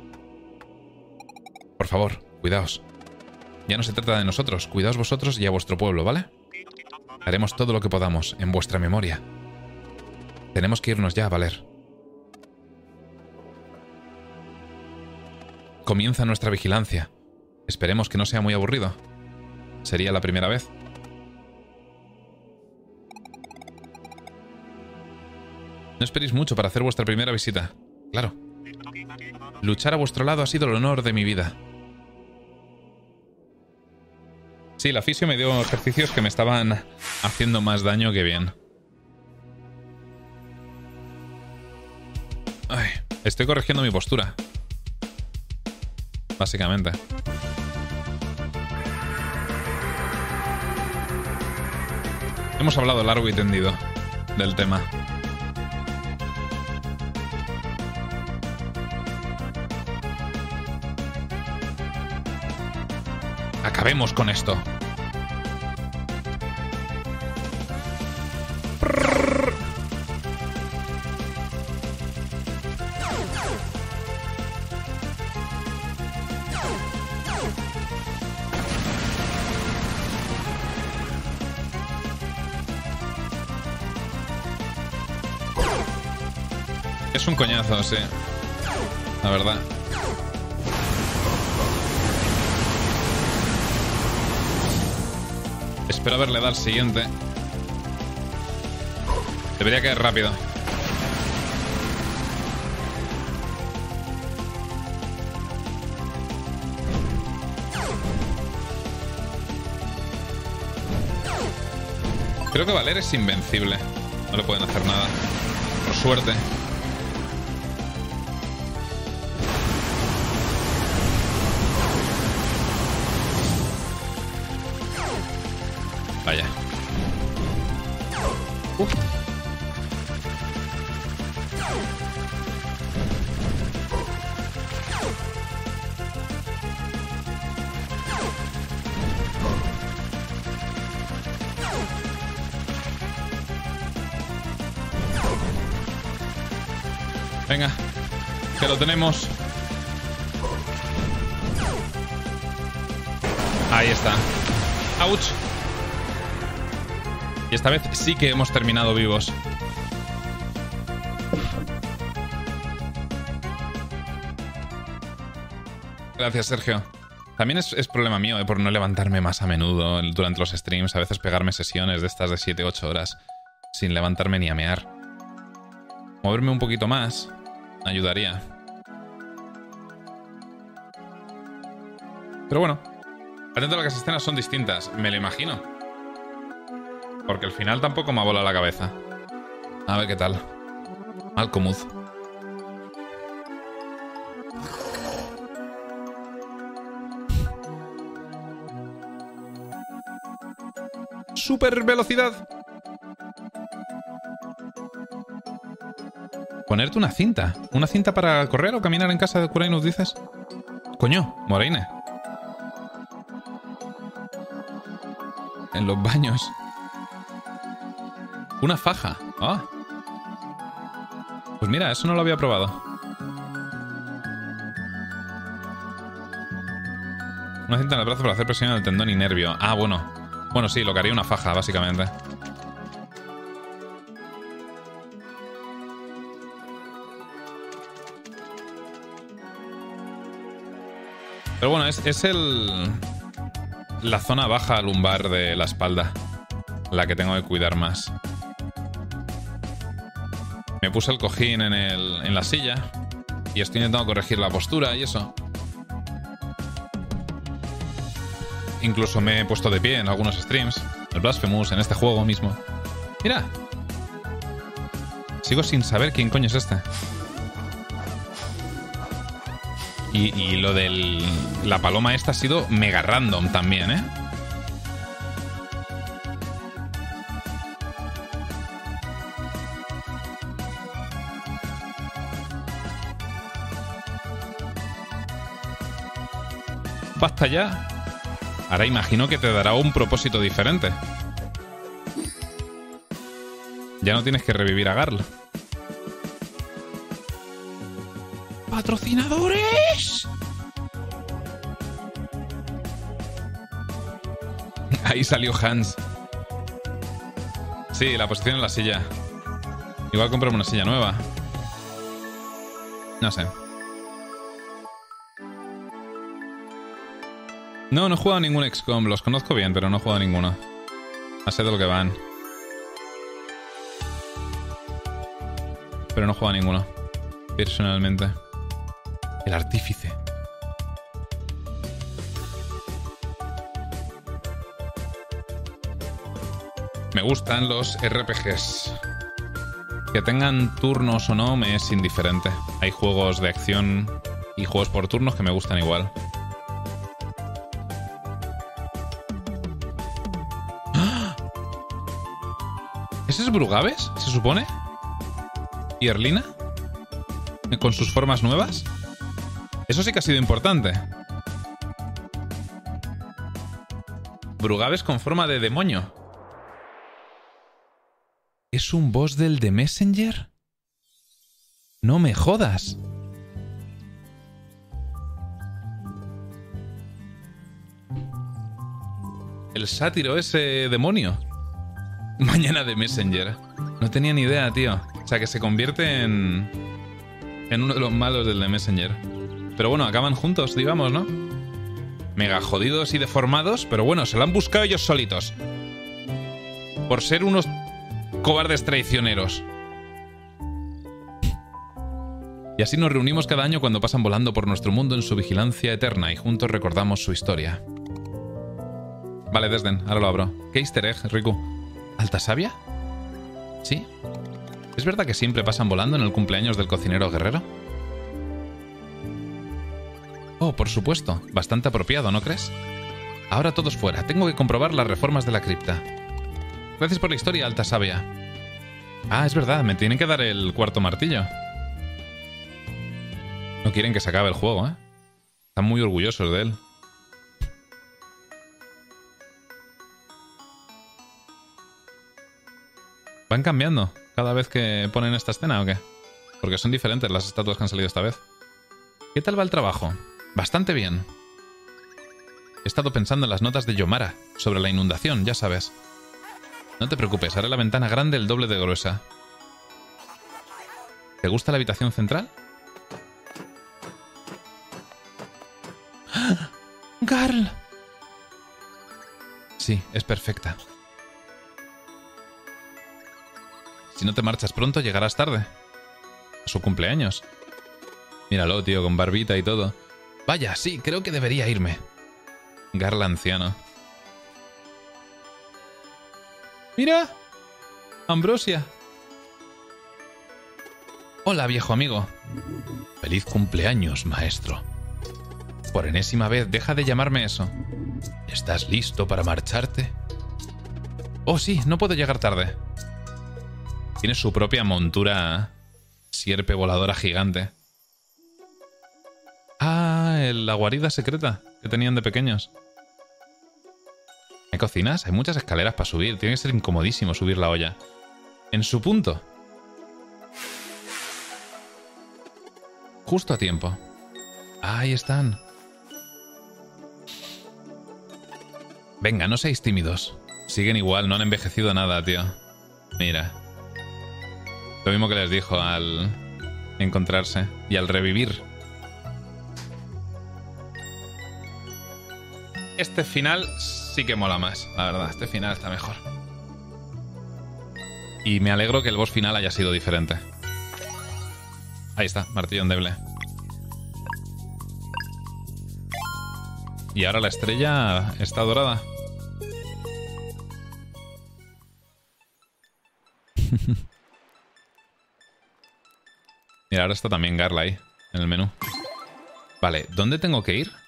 Por favor, cuidaos. Ya no se trata de nosotros. Cuidaos vosotros y a vuestro pueblo, ¿vale? Haremos todo lo que podamos en vuestra memoria. Tenemos que irnos ya, Valer. Comienza nuestra vigilancia. Esperemos que no sea muy aburrido. Sería la primera vez. No esperéis mucho para hacer vuestra primera visita. Claro. Luchar a vuestro lado ha sido el honor de mi vida. Sí, la fisio me dio ejercicios que me estaban haciendo más daño que bien. Ay, estoy corrigiendo mi postura. Básicamente. Hemos hablado largo y tendido del tema. Acabemos con esto. Es un coñazo, sí. La verdad. Espero haberle dado al siguiente. Debería caer rápido. Creo que Valer es invencible. No le pueden hacer nada. Por suerte. Vaya. Uf. Venga, que lo tenemos. Ahí está. ¡Auch! Y esta vez sí que hemos terminado vivos. Gracias, Sergio. También es problema mío, por no levantarme más a menudo durante los streams. A veces pegarme sesiones de estas de 7-8 horas sin levantarme ni a mear. Moverme un poquito más ayudaría. Pero bueno, atento a que las escenas son distintas, me lo imagino. Porque al final tampoco me ha volado la cabeza. A ver qué tal. Malcomuz. Super velocidad. Ponerte una cinta. ¿Una cinta para correr o caminar en casa de Curainus, dices? Coño, Moraine. En los baños. Una faja. Ah. Pues mira, eso no lo había probado. Una cinta en el brazo para hacer presión en el tendón y nervio. Ah, bueno. Bueno, sí, lo que haría una faja, básicamente. Pero bueno, es la zona baja lumbar de la espalda la que tengo que cuidar más. Me puse el cojín en la silla y estoy intentando corregir la postura y eso. Incluso me he puesto de pie en algunos streams. El Blasphemous, en este juego mismo. ¡Mira! Sigo sin saber quién coño es este. Y lo de la paloma esta ha sido mega random también, ¿eh? Basta ya. Ahora imagino que te dará un propósito diferente. Ya no tienes que revivir a Garl. ¡Patrocinadores! Ahí salió Hans. Sí, la posición en la silla. Igual comprarme una silla nueva. No sé. No he jugado a ningún XCOM. Los conozco bien, pero no he jugado a ninguno. No sé de lo que van. Pero no he jugado a ninguno. Personalmente. El artífice. Me gustan los RPGs. Que tengan turnos o no me es indiferente. Hay juegos de acción y juegos por turnos que me gustan igual. ¡Ah! ¿Ese es Brugaves, se supone? ¿Y Erlina? ¿Con sus formas nuevas? Eso sí que ha sido importante. Brugaves con forma de demonio. ¿Es un boss del The Messenger? No me jodas. El sátiro, ese demonio. Mañana The Messenger. No tenía ni idea, tío. O sea, que se convierte en uno de los malos del The Messenger. Pero bueno, acaban juntos, digamos, ¿no? Mega jodidos y deformados, pero bueno, se lo han buscado ellos solitos. Por ser unos cobardes traicioneros. Y así nos reunimos cada año cuando pasan volando por nuestro mundo en su vigilancia eterna y juntos recordamos su historia. Vale, Desden, ahora lo abro. ¿Qué easter egg, Riku? ¿Alta sabia? ¿Sí? ¿Es verdad que siempre pasan volando en el cumpleaños del cocinero guerrero? Oh, por supuesto. Bastante apropiado, ¿no crees? Ahora todos fuera. Tengo que comprobar las reformas de la cripta. Gracias por la historia, Alta Sabia. Ah, es verdad. Me tienen que dar el cuarto martillo. No quieren que se acabe el juego, ¿eh? Están muy orgullosos de él. ¿Van cambiando cada vez que ponen esta escena o qué? Porque son diferentes las estatuas que han salido esta vez. ¿Qué tal va el trabajo? Bastante bien. He estado pensando en las notas de Yomara sobre la inundación, ya sabes. No te preocupes, haré la ventana grande el doble de gruesa. ¿Te gusta la habitación central? ¡Ah! ¡Garl! Sí, es perfecta. Si no te marchas pronto, llegarás tarde. A su cumpleaños. Míralo, tío, con barbita y todo. Vaya, sí, creo que debería irme. Garl anciano. ¡Mira! Ambrosia. Hola, viejo amigo. Feliz cumpleaños, maestro. Por enésima vez, deja de llamarme eso. ¿Estás listo para marcharte? Oh, sí, no puedo llegar tarde. Tiene su propia montura sierpe voladora gigante. Ah, la guarida secreta que tenían de pequeños. ¿Hay cocinas? Hay muchas escaleras para subir. Tiene que ser incomodísimo subir la olla. En su punto. Justo a tiempo. Ahí están. Venga, no seáis tímidos. Siguen igual, no han envejecido nada, tío. Mira. Lo mismo que les dijo al encontrarse y al revivir. Este final sí que mola más, la verdad. Este final está mejor. Y me alegro que el boss final haya sido diferente. Ahí está, martillo endeble. Y ahora la estrella está dorada. Mira, ahora está también Garl ahí, en el menú. Vale, ¿dónde tengo que ir?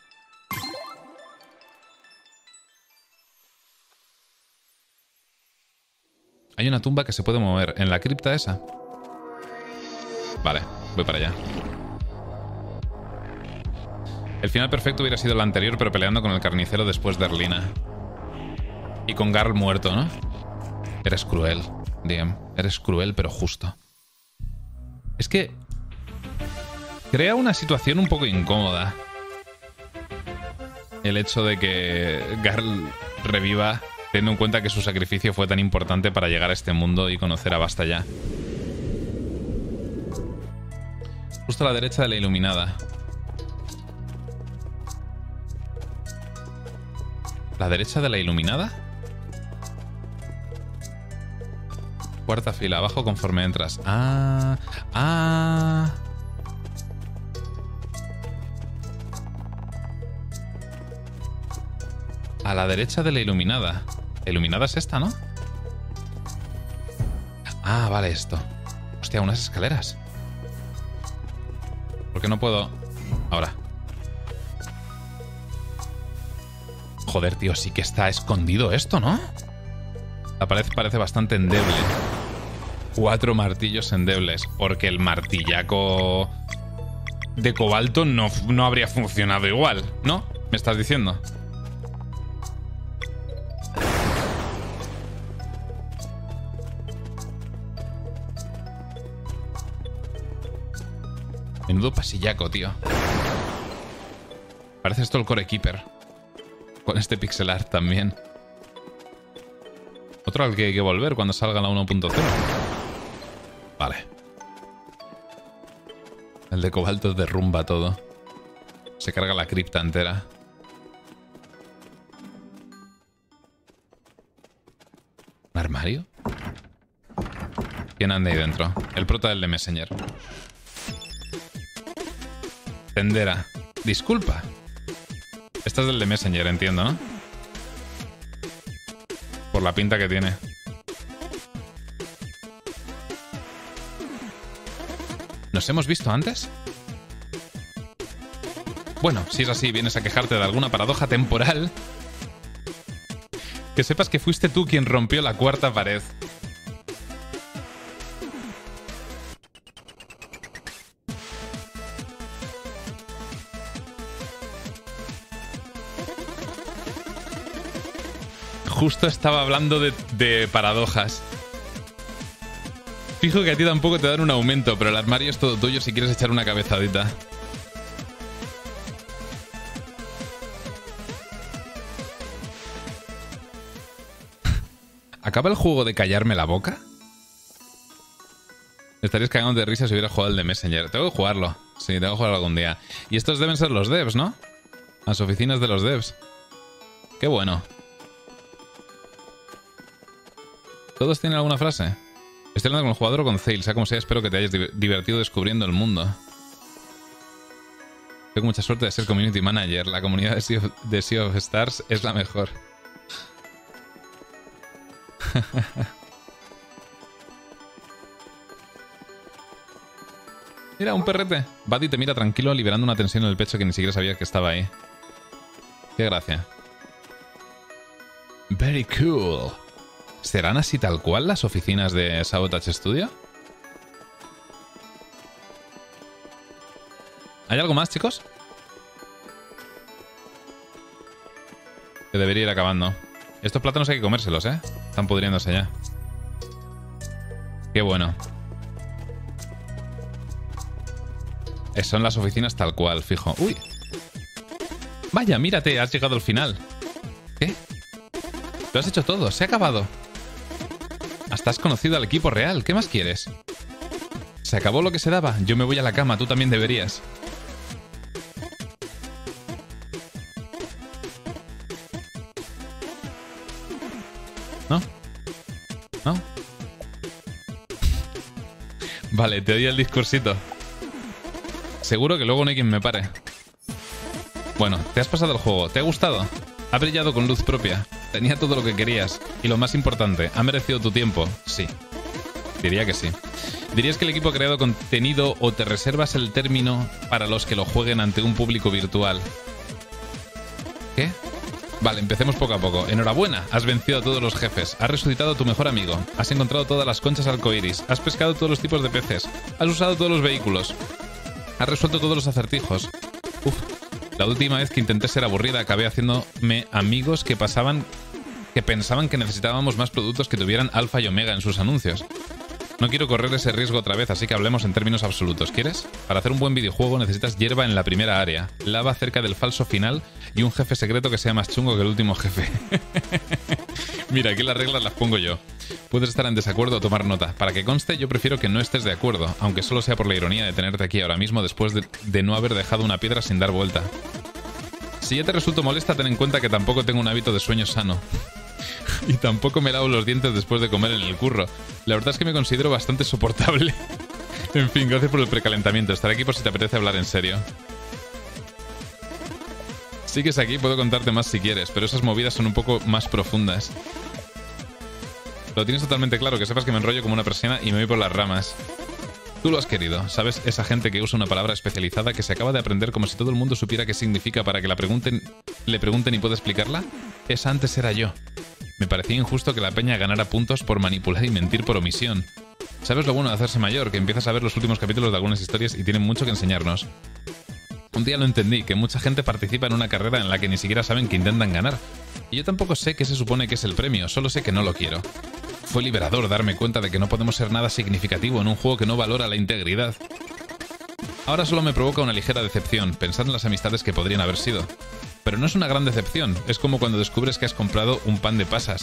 Hay una tumba que se puede mover. ¿En la cripta esa? Vale, voy para allá. El final perfecto hubiera sido el anterior, pero peleando con el carnicero después de Erlina. Y con Garl muerto, ¿no? Eres cruel, Diem. Eres cruel, pero justo. Es que crea una situación un poco incómoda. El hecho de que Garl reviva Teniendo en cuenta que su sacrificio fue tan importante para llegar a este mundo y conocer a Basta ya. Justo a la derecha de la iluminada. ¿La derecha de la iluminada? Cuarta fila, abajo conforme entras. Ah. A la derecha de la iluminada. La iluminada es esta, ¿no? Ah, vale, esto. Hostia, unas escaleras. ¿Por qué no puedo...? Ahora. Joder, tío, sí que está escondido esto, ¿no? La pared parece bastante endeble. 4 martillos endebles. Porque el martillaco de cobalto no habría funcionado igual, ¿no? ¿Me estás diciendo? Menudo pasillaco, tío. Parece esto el Core Keeper. Con este pixel art también. Otro al que hay que volver cuando salga la 1.0. Vale. El de cobalto derrumba todo. Se carga la cripta entera. ¿Un armario? ¿Quién anda ahí dentro? El prota del de Messenger. Tendera. Disculpa. Esta es del de Messenger, entiendo, ¿no? Por la pinta que tiene. ¿Nos hemos visto antes? Bueno, si es así, vienes a quejarte de alguna paradoja temporal. Que sepas que fuiste tú quien rompió la cuarta pared. Justo estaba hablando de paradojas. Fijo que a ti tampoco te dan un aumento, pero el armario es todo tuyo si quieres echar una cabezadita. ¿Acaba el juego de callarme la boca? Estarías cagando de risa si hubiera jugado el de Messenger. Tengo que jugarlo. Sí, tengo que jugarlo algún día. Y estos deben ser los devs, ¿no? Las oficinas de los devs. Qué bueno. ¿Todos tienen alguna frase? Estoy hablando con el jugador o con Zale, sea como sea, espero que te hayas divertido descubriendo el mundo. Tengo mucha suerte de ser community manager. La comunidad de Sea of Stars es la mejor. Mira, un perrete. Buddy te mira tranquilo, liberando una tensión en el pecho que ni siquiera sabía que estaba ahí. Qué gracia. Very cool. ¿Serán así tal cual las oficinas de Sabotage Studio? ¿Hay algo más, chicos? Que debería ir acabando. Estos plátanos hay que comérselos, ¿eh? Están pudriéndose ya. Qué bueno. Son las oficinas tal cual, fijo. ¡Uy! Vaya, mírate, has llegado al final. ¿Qué? Lo has hecho todo, se ha acabado. Hasta has conocido al equipo real, ¿qué más quieres? Se acabó lo que se daba, yo me voy a la cama, tú también deberías. ¿No? ¿No? Vale, te doy el discursito. Seguro que luego no hay quien me pare. Bueno, te has pasado el juego, ¿te ha gustado? Ha brillado con luz propia. Tenía todo lo que querías. Y lo más importante, ¿ha merecido tu tiempo? Sí. Diría que sí. ¿Dirías que el equipo ha creado contenido o te reservas el término para los que lo jueguen ante un público virtual? ¿Qué? Vale, empecemos poco a poco. Enhorabuena, has vencido a todos los jefes. Has resucitado a tu mejor amigo. Has encontrado todas las conchas arcoíris. Has pescado todos los tipos de peces. Has usado todos los vehículos. Has resuelto todos los acertijos. Uf. La última vez que intenté ser aburrida acabé haciéndome amigos que pensaban que necesitábamos más productos que tuvieran alfa y omega en sus anuncios. No quiero correr ese riesgo otra vez, así que hablemos en términos absolutos. ¿Quieres? Para hacer un buen videojuego necesitas hierba en la primera área, lava cerca del falso final y un jefe secreto que sea más chungo que el último jefe. Mira, aquí las reglas las pongo yo. Puedes estar en desacuerdo o tomar nota. Para que conste, yo prefiero que no estés de acuerdo, aunque solo sea por la ironía de tenerte aquí ahora mismo después de no haber dejado una piedra sin dar vuelta. Si ya te resulto molesta, ten en cuenta que tampoco tengo un hábito de sueño sano. Y tampoco me lavo los dientes después de comer en el curro. La verdad es que me considero bastante soportable. En fin, gracias por el precalentamiento. Estaré aquí por si te apetece hablar en serio. Sigues aquí, puedo contarte más si quieres, pero esas movidas son un poco más profundas. Lo tienes totalmente claro, que sepas que me enrollo como una persiana y me voy por las ramas. Tú lo has querido, ¿sabes? Esa gente que usa una palabra especializada que se acaba de aprender como si todo el mundo supiera qué significa para que le pregunten y pueda explicarla. Esa antes era yo. Me parecía injusto que la peña ganara puntos por manipular y mentir por omisión. ¿Sabes lo bueno de hacerse mayor? Que empiezas a ver los últimos capítulos de algunas historias y tienen mucho que enseñarnos. Un día lo entendí, que mucha gente participa en una carrera en la que ni siquiera saben que intentan ganar. Y yo tampoco sé qué se supone que es el premio, solo sé que no lo quiero. Fue liberador darme cuenta de que no podemos ser nada significativo en un juego que no valora la integridad. Ahora solo me provoca una ligera decepción, pensar en las amistades que podrían haber sido. Pero no es una gran decepción, es como cuando descubres que has comprado un pan de pasas.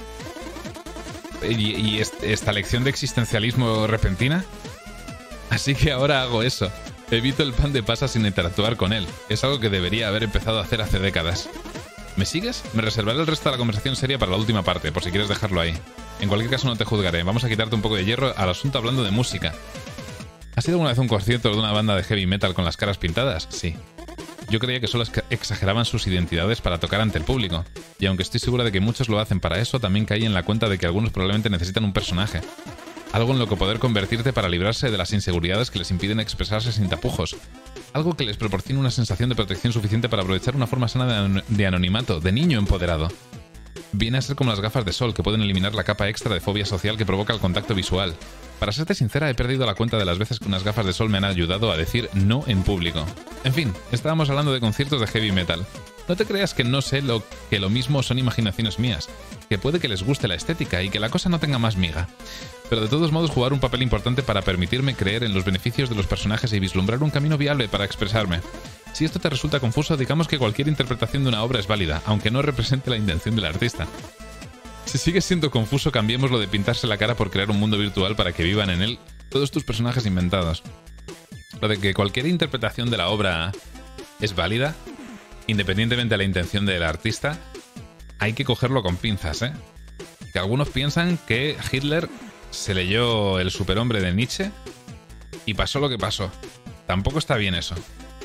¿Y esta lección de existencialismo repentina? Así que ahora hago eso. Evito el pan de pasas sin interactuar con él. Es algo que debería haber empezado a hacer hace décadas. ¿Me sigues? Me reservaré el resto de la conversación seria para la última parte, por si quieres dejarlo ahí. En cualquier caso no te juzgaré. Vamos a quitarte un poco de hierro al asunto hablando de música. ¿Has ido alguna vez a un concierto de una banda de heavy metal con las caras pintadas? Sí. Yo creía que solo exageraban sus identidades para tocar ante el público. Y aunque estoy segura de que muchos lo hacen para eso, también caí en la cuenta de que algunos probablemente necesitan un personaje. Algo en lo que poder convertirte para librarse de las inseguridades que les impiden expresarse sin tapujos. Algo que les proporcione una sensación de protección suficiente para aprovechar una forma sana de anonimato, de niño empoderado. Viene a ser como las gafas de sol, que pueden eliminar la capa extra de fobia social que provoca el contacto visual. Para serte sincera, he perdido la cuenta de las veces que unas gafas de sol me han ayudado a decir no en público. En fin, estábamos hablando de conciertos de heavy metal. No te creas que no sé que lo mismo son imaginaciones mías, que puede que les guste la estética y que la cosa no tenga más miga. Pero de todos modos jugar un papel importante para permitirme creer en los beneficios de los personajes y vislumbrar un camino viable para expresarme. Si esto te resulta confuso, digamos que cualquier interpretación de una obra es válida, aunque no represente la intención del artista. Si sigues siendo confuso, cambiemos lo de pintarse la cara por crear un mundo virtual para que vivan en él todos tus personajes inventados. Lo de que cualquier interpretación de la obra es válida, independientemente de la intención del artista, hay que cogerlo con pinzas, ¿eh? Que algunos piensan que Hitler se leyó El superhombre de Nietzsche y pasó lo que pasó. Tampoco está bien eso.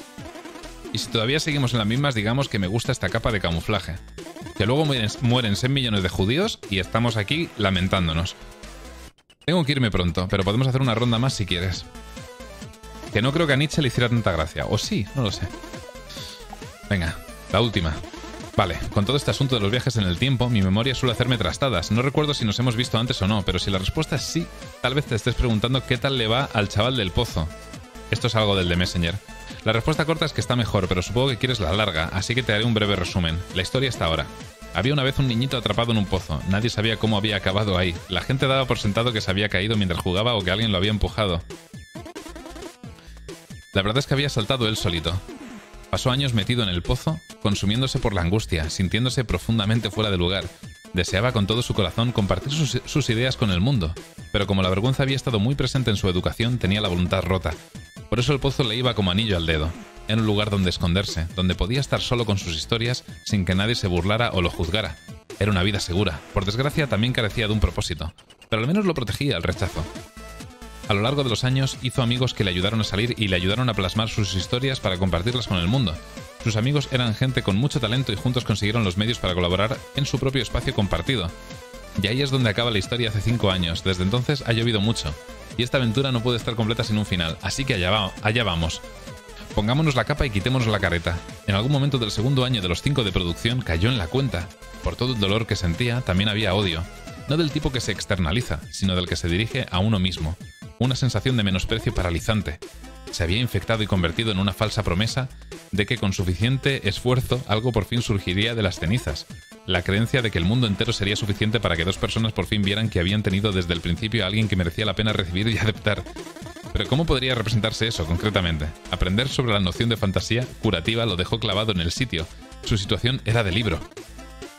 Y si todavía seguimos en las mismas, digamos que me gusta esta capa de camuflaje. Que luego mueren 6 millones de judíos y estamos aquí lamentándonos. Tengo que irme pronto, pero podemos hacer una ronda más si quieres. Que no creo que a Nietzsche le hiciera tanta gracia. O sí, no lo sé. Venga, la última. Vale, con todo este asunto de los viajes en el tiempo, mi memoria suele hacerme trastadas. No recuerdo si nos hemos visto antes o no, pero si la respuesta es sí, tal vez te estés preguntando qué tal le va al chaval del pozo. Esto es algo del de Messenger. La respuesta corta es que está mejor, pero supongo que quieres la larga, así que te haré un breve resumen. La historia está ahora. Había una vez un niñito atrapado en un pozo. Nadie sabía cómo había acabado ahí. La gente daba por sentado que se había caído mientras jugaba o que alguien lo había empujado. La verdad es que había saltado él solito. Pasó años metido en el pozo, consumiéndose por la angustia, sintiéndose profundamente fuera de lugar. Deseaba con todo su corazón compartir sus ideas con el mundo, pero como la vergüenza había estado muy presente en su educación, tenía la voluntad rota. Por eso el pozo le iba como anillo al dedo. Era un lugar donde esconderse, donde podía estar solo con sus historias sin que nadie se burlara o lo juzgara. Era una vida segura. Por desgracia, también carecía de un propósito, pero al menos lo protegía al rechazo. A lo largo de los años hizo amigos que le ayudaron a salir y le ayudaron a plasmar sus historias para compartirlas con el mundo. Sus amigos eran gente con mucho talento y juntos consiguieron los medios para colaborar en su propio espacio compartido. Y ahí es donde acaba la historia hace 5 años. Desde entonces ha llovido mucho. Y esta aventura no puede estar completa sin un final, así que allá vamos. Pongámonos la capa y quitémonos la careta. En algún momento del segundo año de los 5 de producción cayó en la cuenta. Por todo el dolor que sentía, también había odio. No del tipo que se externaliza, sino del que se dirige a uno mismo. Una sensación de menosprecio paralizante. Se había infectado y convertido en una falsa promesa de que con suficiente esfuerzo algo por fin surgiría de las cenizas. La creencia de que el mundo entero sería suficiente para que 2 personas por fin vieran que habían tenido desde el principio a alguien que merecía la pena recibir y aceptar. Pero ¿cómo podría representarse eso concretamente? Aprender sobre la noción de fantasía curativa lo dejó clavado en el sitio. Su situación era de libro.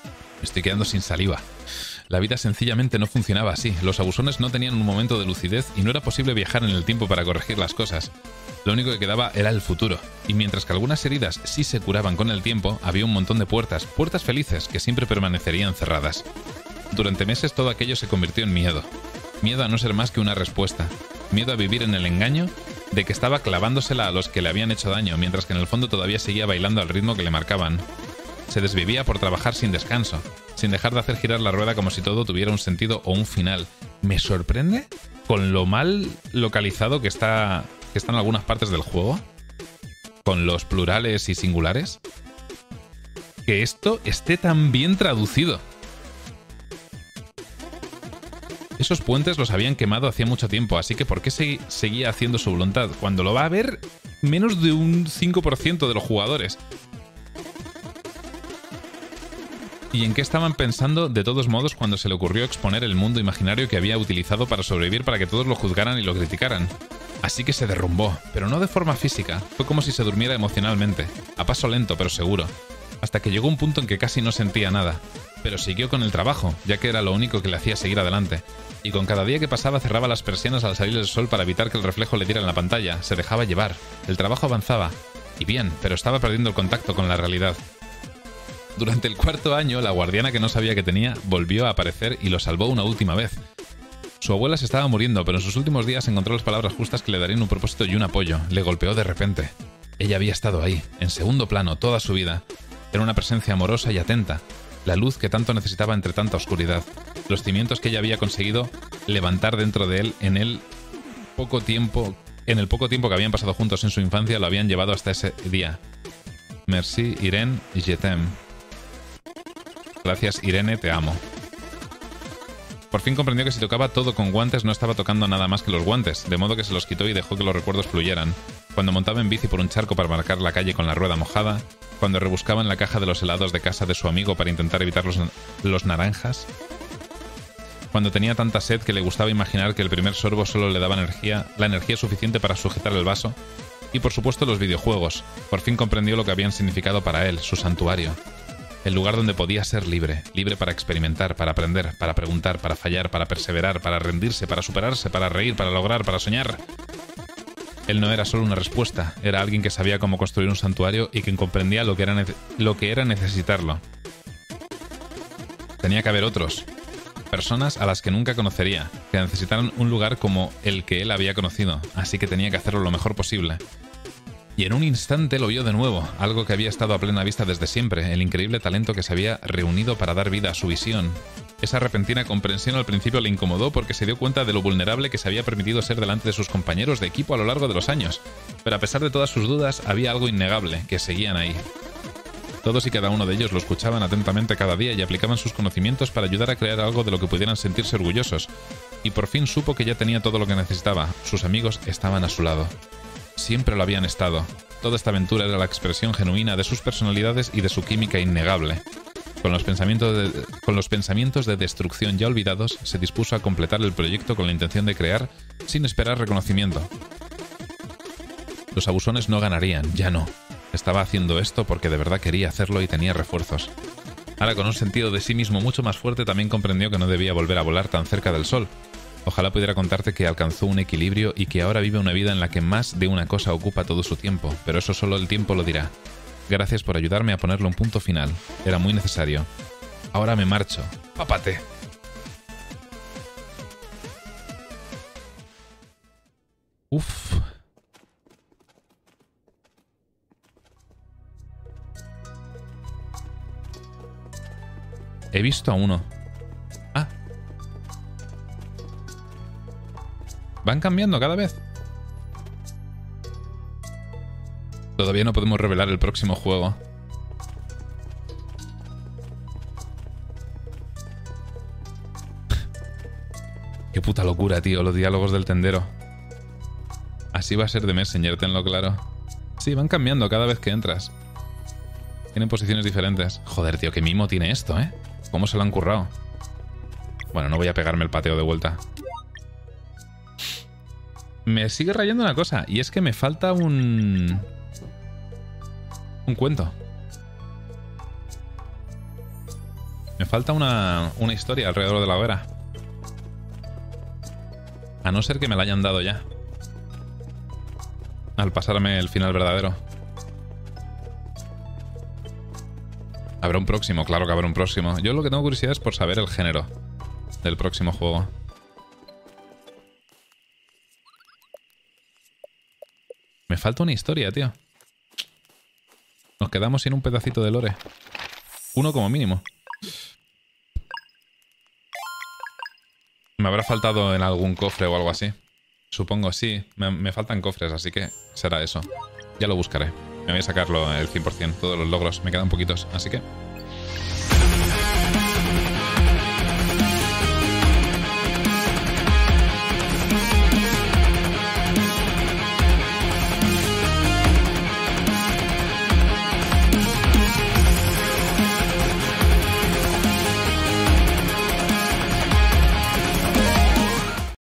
estoy quedando sin saliva. La vida sencillamente no funcionaba así. Los abusones no tenían un momento de lucidez y no era posible viajar en el tiempo para corregir las cosas. Lo único que quedaba era el futuro. Y mientras que algunas heridas sí se curaban con el tiempo, había un montón de puertas felices que siempre permanecerían cerradas. Durante meses todo aquello se convirtió en miedo. Miedo a no ser más que una respuesta. Miedo a vivir en el engaño de que estaba clavándosela a los que le habían hecho daño, mientras que en el fondo todavía seguía bailando al ritmo que le marcaban. Se desvivía por trabajar sin descanso, sin dejar de hacer girar la rueda como si todo tuviera un sentido o un final. Me sorprende con lo mal localizado que está en algunas partes del juego, con los plurales y singulares, que esto esté tan bien traducido. Esos puentes los habían quemado hacía mucho tiempo, así que ¿por qué seguía haciendo su voluntad cuando lo va a ver menos de un 5% de los jugadores? ¿Y en qué estaban pensando de todos modos cuando se le ocurrió exponer el mundo imaginario que había utilizado para sobrevivir para que todos lo juzgaran y lo criticaran? Así que se derrumbó, pero no de forma física, fue como si se durmiera emocionalmente, a paso lento pero seguro, hasta que llegó un punto en que casi no sentía nada, pero siguió con el trabajo, ya que era lo único que le hacía seguir adelante, y con cada día que pasaba cerraba las persianas al salir el sol para evitar que el reflejo le diera en la pantalla, se dejaba llevar, el trabajo avanzaba, y bien, pero estaba perdiendo el contacto con la realidad. Durante el 4.º año, la guardiana que no sabía que tenía volvió a aparecer y lo salvó una última vez. Su abuela se estaba muriendo, pero en sus últimos días encontró las palabras justas que le darían un propósito y un apoyo. Le golpeó de repente. Ella había estado ahí, en segundo plano, toda su vida. Era una presencia amorosa y atenta, la luz que tanto necesitaba entre tanta oscuridad. Los cimientos que ella había conseguido levantar dentro de él en el poco tiempo que habían pasado juntos en su infancia lo habían llevado hasta ese día. Merci, Irene, je t'aime. Gracias, Irene, te amo. Por fin comprendió que si tocaba todo con guantes no estaba tocando nada más que los guantes, de modo que se los quitó y dejó que los recuerdos fluyeran. Cuando montaba en bici por un charco para marcar la calle con la rueda mojada, cuando rebuscaba en la caja de los helados de casa de su amigo para intentar evitar los naranjas, cuando tenía tanta sed que le gustaba imaginar que el primer sorbo solo le daba la energía suficiente para sujetar el vaso, y por supuesto los videojuegos. Por fin comprendió lo que habían significado para él, su santuario. El lugar donde podía ser libre, libre para experimentar, para aprender, para preguntar, para fallar, para perseverar, para rendirse, para superarse, para reír, para lograr, para soñar. Él no era solo una respuesta, era alguien que sabía cómo construir un santuario y que comprendía lo que era necesitarlo. Tenía que haber otros, personas a las que nunca conocería, que necesitaran un lugar como el que él había conocido, así que tenía que hacerlo lo mejor posible. Y en un instante lo vio de nuevo, algo que había estado a plena vista desde siempre, el increíble talento que se había reunido para dar vida a su visión. Esa repentina comprensión al principio le incomodó porque se dio cuenta de lo vulnerable que se había permitido ser delante de sus compañeros de equipo a lo largo de los años, pero a pesar de todas sus dudas había algo innegable, que seguían ahí. Todos y cada uno de ellos lo escuchaban atentamente cada día y aplicaban sus conocimientos para ayudar a crear algo de lo que pudieran sentirse orgullosos, y por fin supo que ya tenía todo lo que necesitaba, sus amigos estaban a su lado. Siempre lo habían estado. Toda esta aventura era la expresión genuina de sus personalidades y de su química innegable. Con los pensamientos de destrucción ya olvidados, se dispuso a completar el proyecto con la intención de crear sin esperar reconocimiento. Los abusones no ganarían, ya no. Estaba haciendo esto porque de verdad quería hacerlo y tenía refuerzos. Ahora, con un sentido de sí mismo mucho más fuerte, también comprendió que no debía volver a volar tan cerca del sol. Ojalá pudiera contarte que alcanzó un equilibrio y que ahora vive una vida en la que más de una cosa ocupa todo su tiempo, pero eso solo el tiempo lo dirá. Gracias por ayudarme a ponerle un punto final. Era muy necesario. Ahora me marcho. ¡Pápate! Uf. He visto a uno. Ah. Van cambiando cada vez. Todavía no podemos revelar el próximo juego. Qué puta locura, tío, los diálogos del tendero. Así va a ser de Messenger, tenlo claro. Sí, van cambiando cada vez que entras. Tienen posiciones diferentes. Joder, tío, qué mimo tiene esto, ¿eh? ¿Cómo se lo han currado? Bueno, no voy a pegarme el pateo de vuelta. Me sigue rayando una cosa, y es que me falta un cuento. Me falta una historia alrededor de la hoguera. A no ser que me la hayan dado ya. Al pasarme el final verdadero. Habrá un próximo, claro que habrá un próximo. Yo lo que tengo curiosidad es por saber el género del próximo juego. Me falta una historia, tío. Nos quedamos sin un pedacito de lore. Uno como mínimo. Me habrá faltado en algún cofre o algo así. Supongo, sí. Me faltan cofres, así que será eso. Ya lo buscaré. Me voy a sacarlo el 100%. Todos los logros. Me quedan poquitos, así que...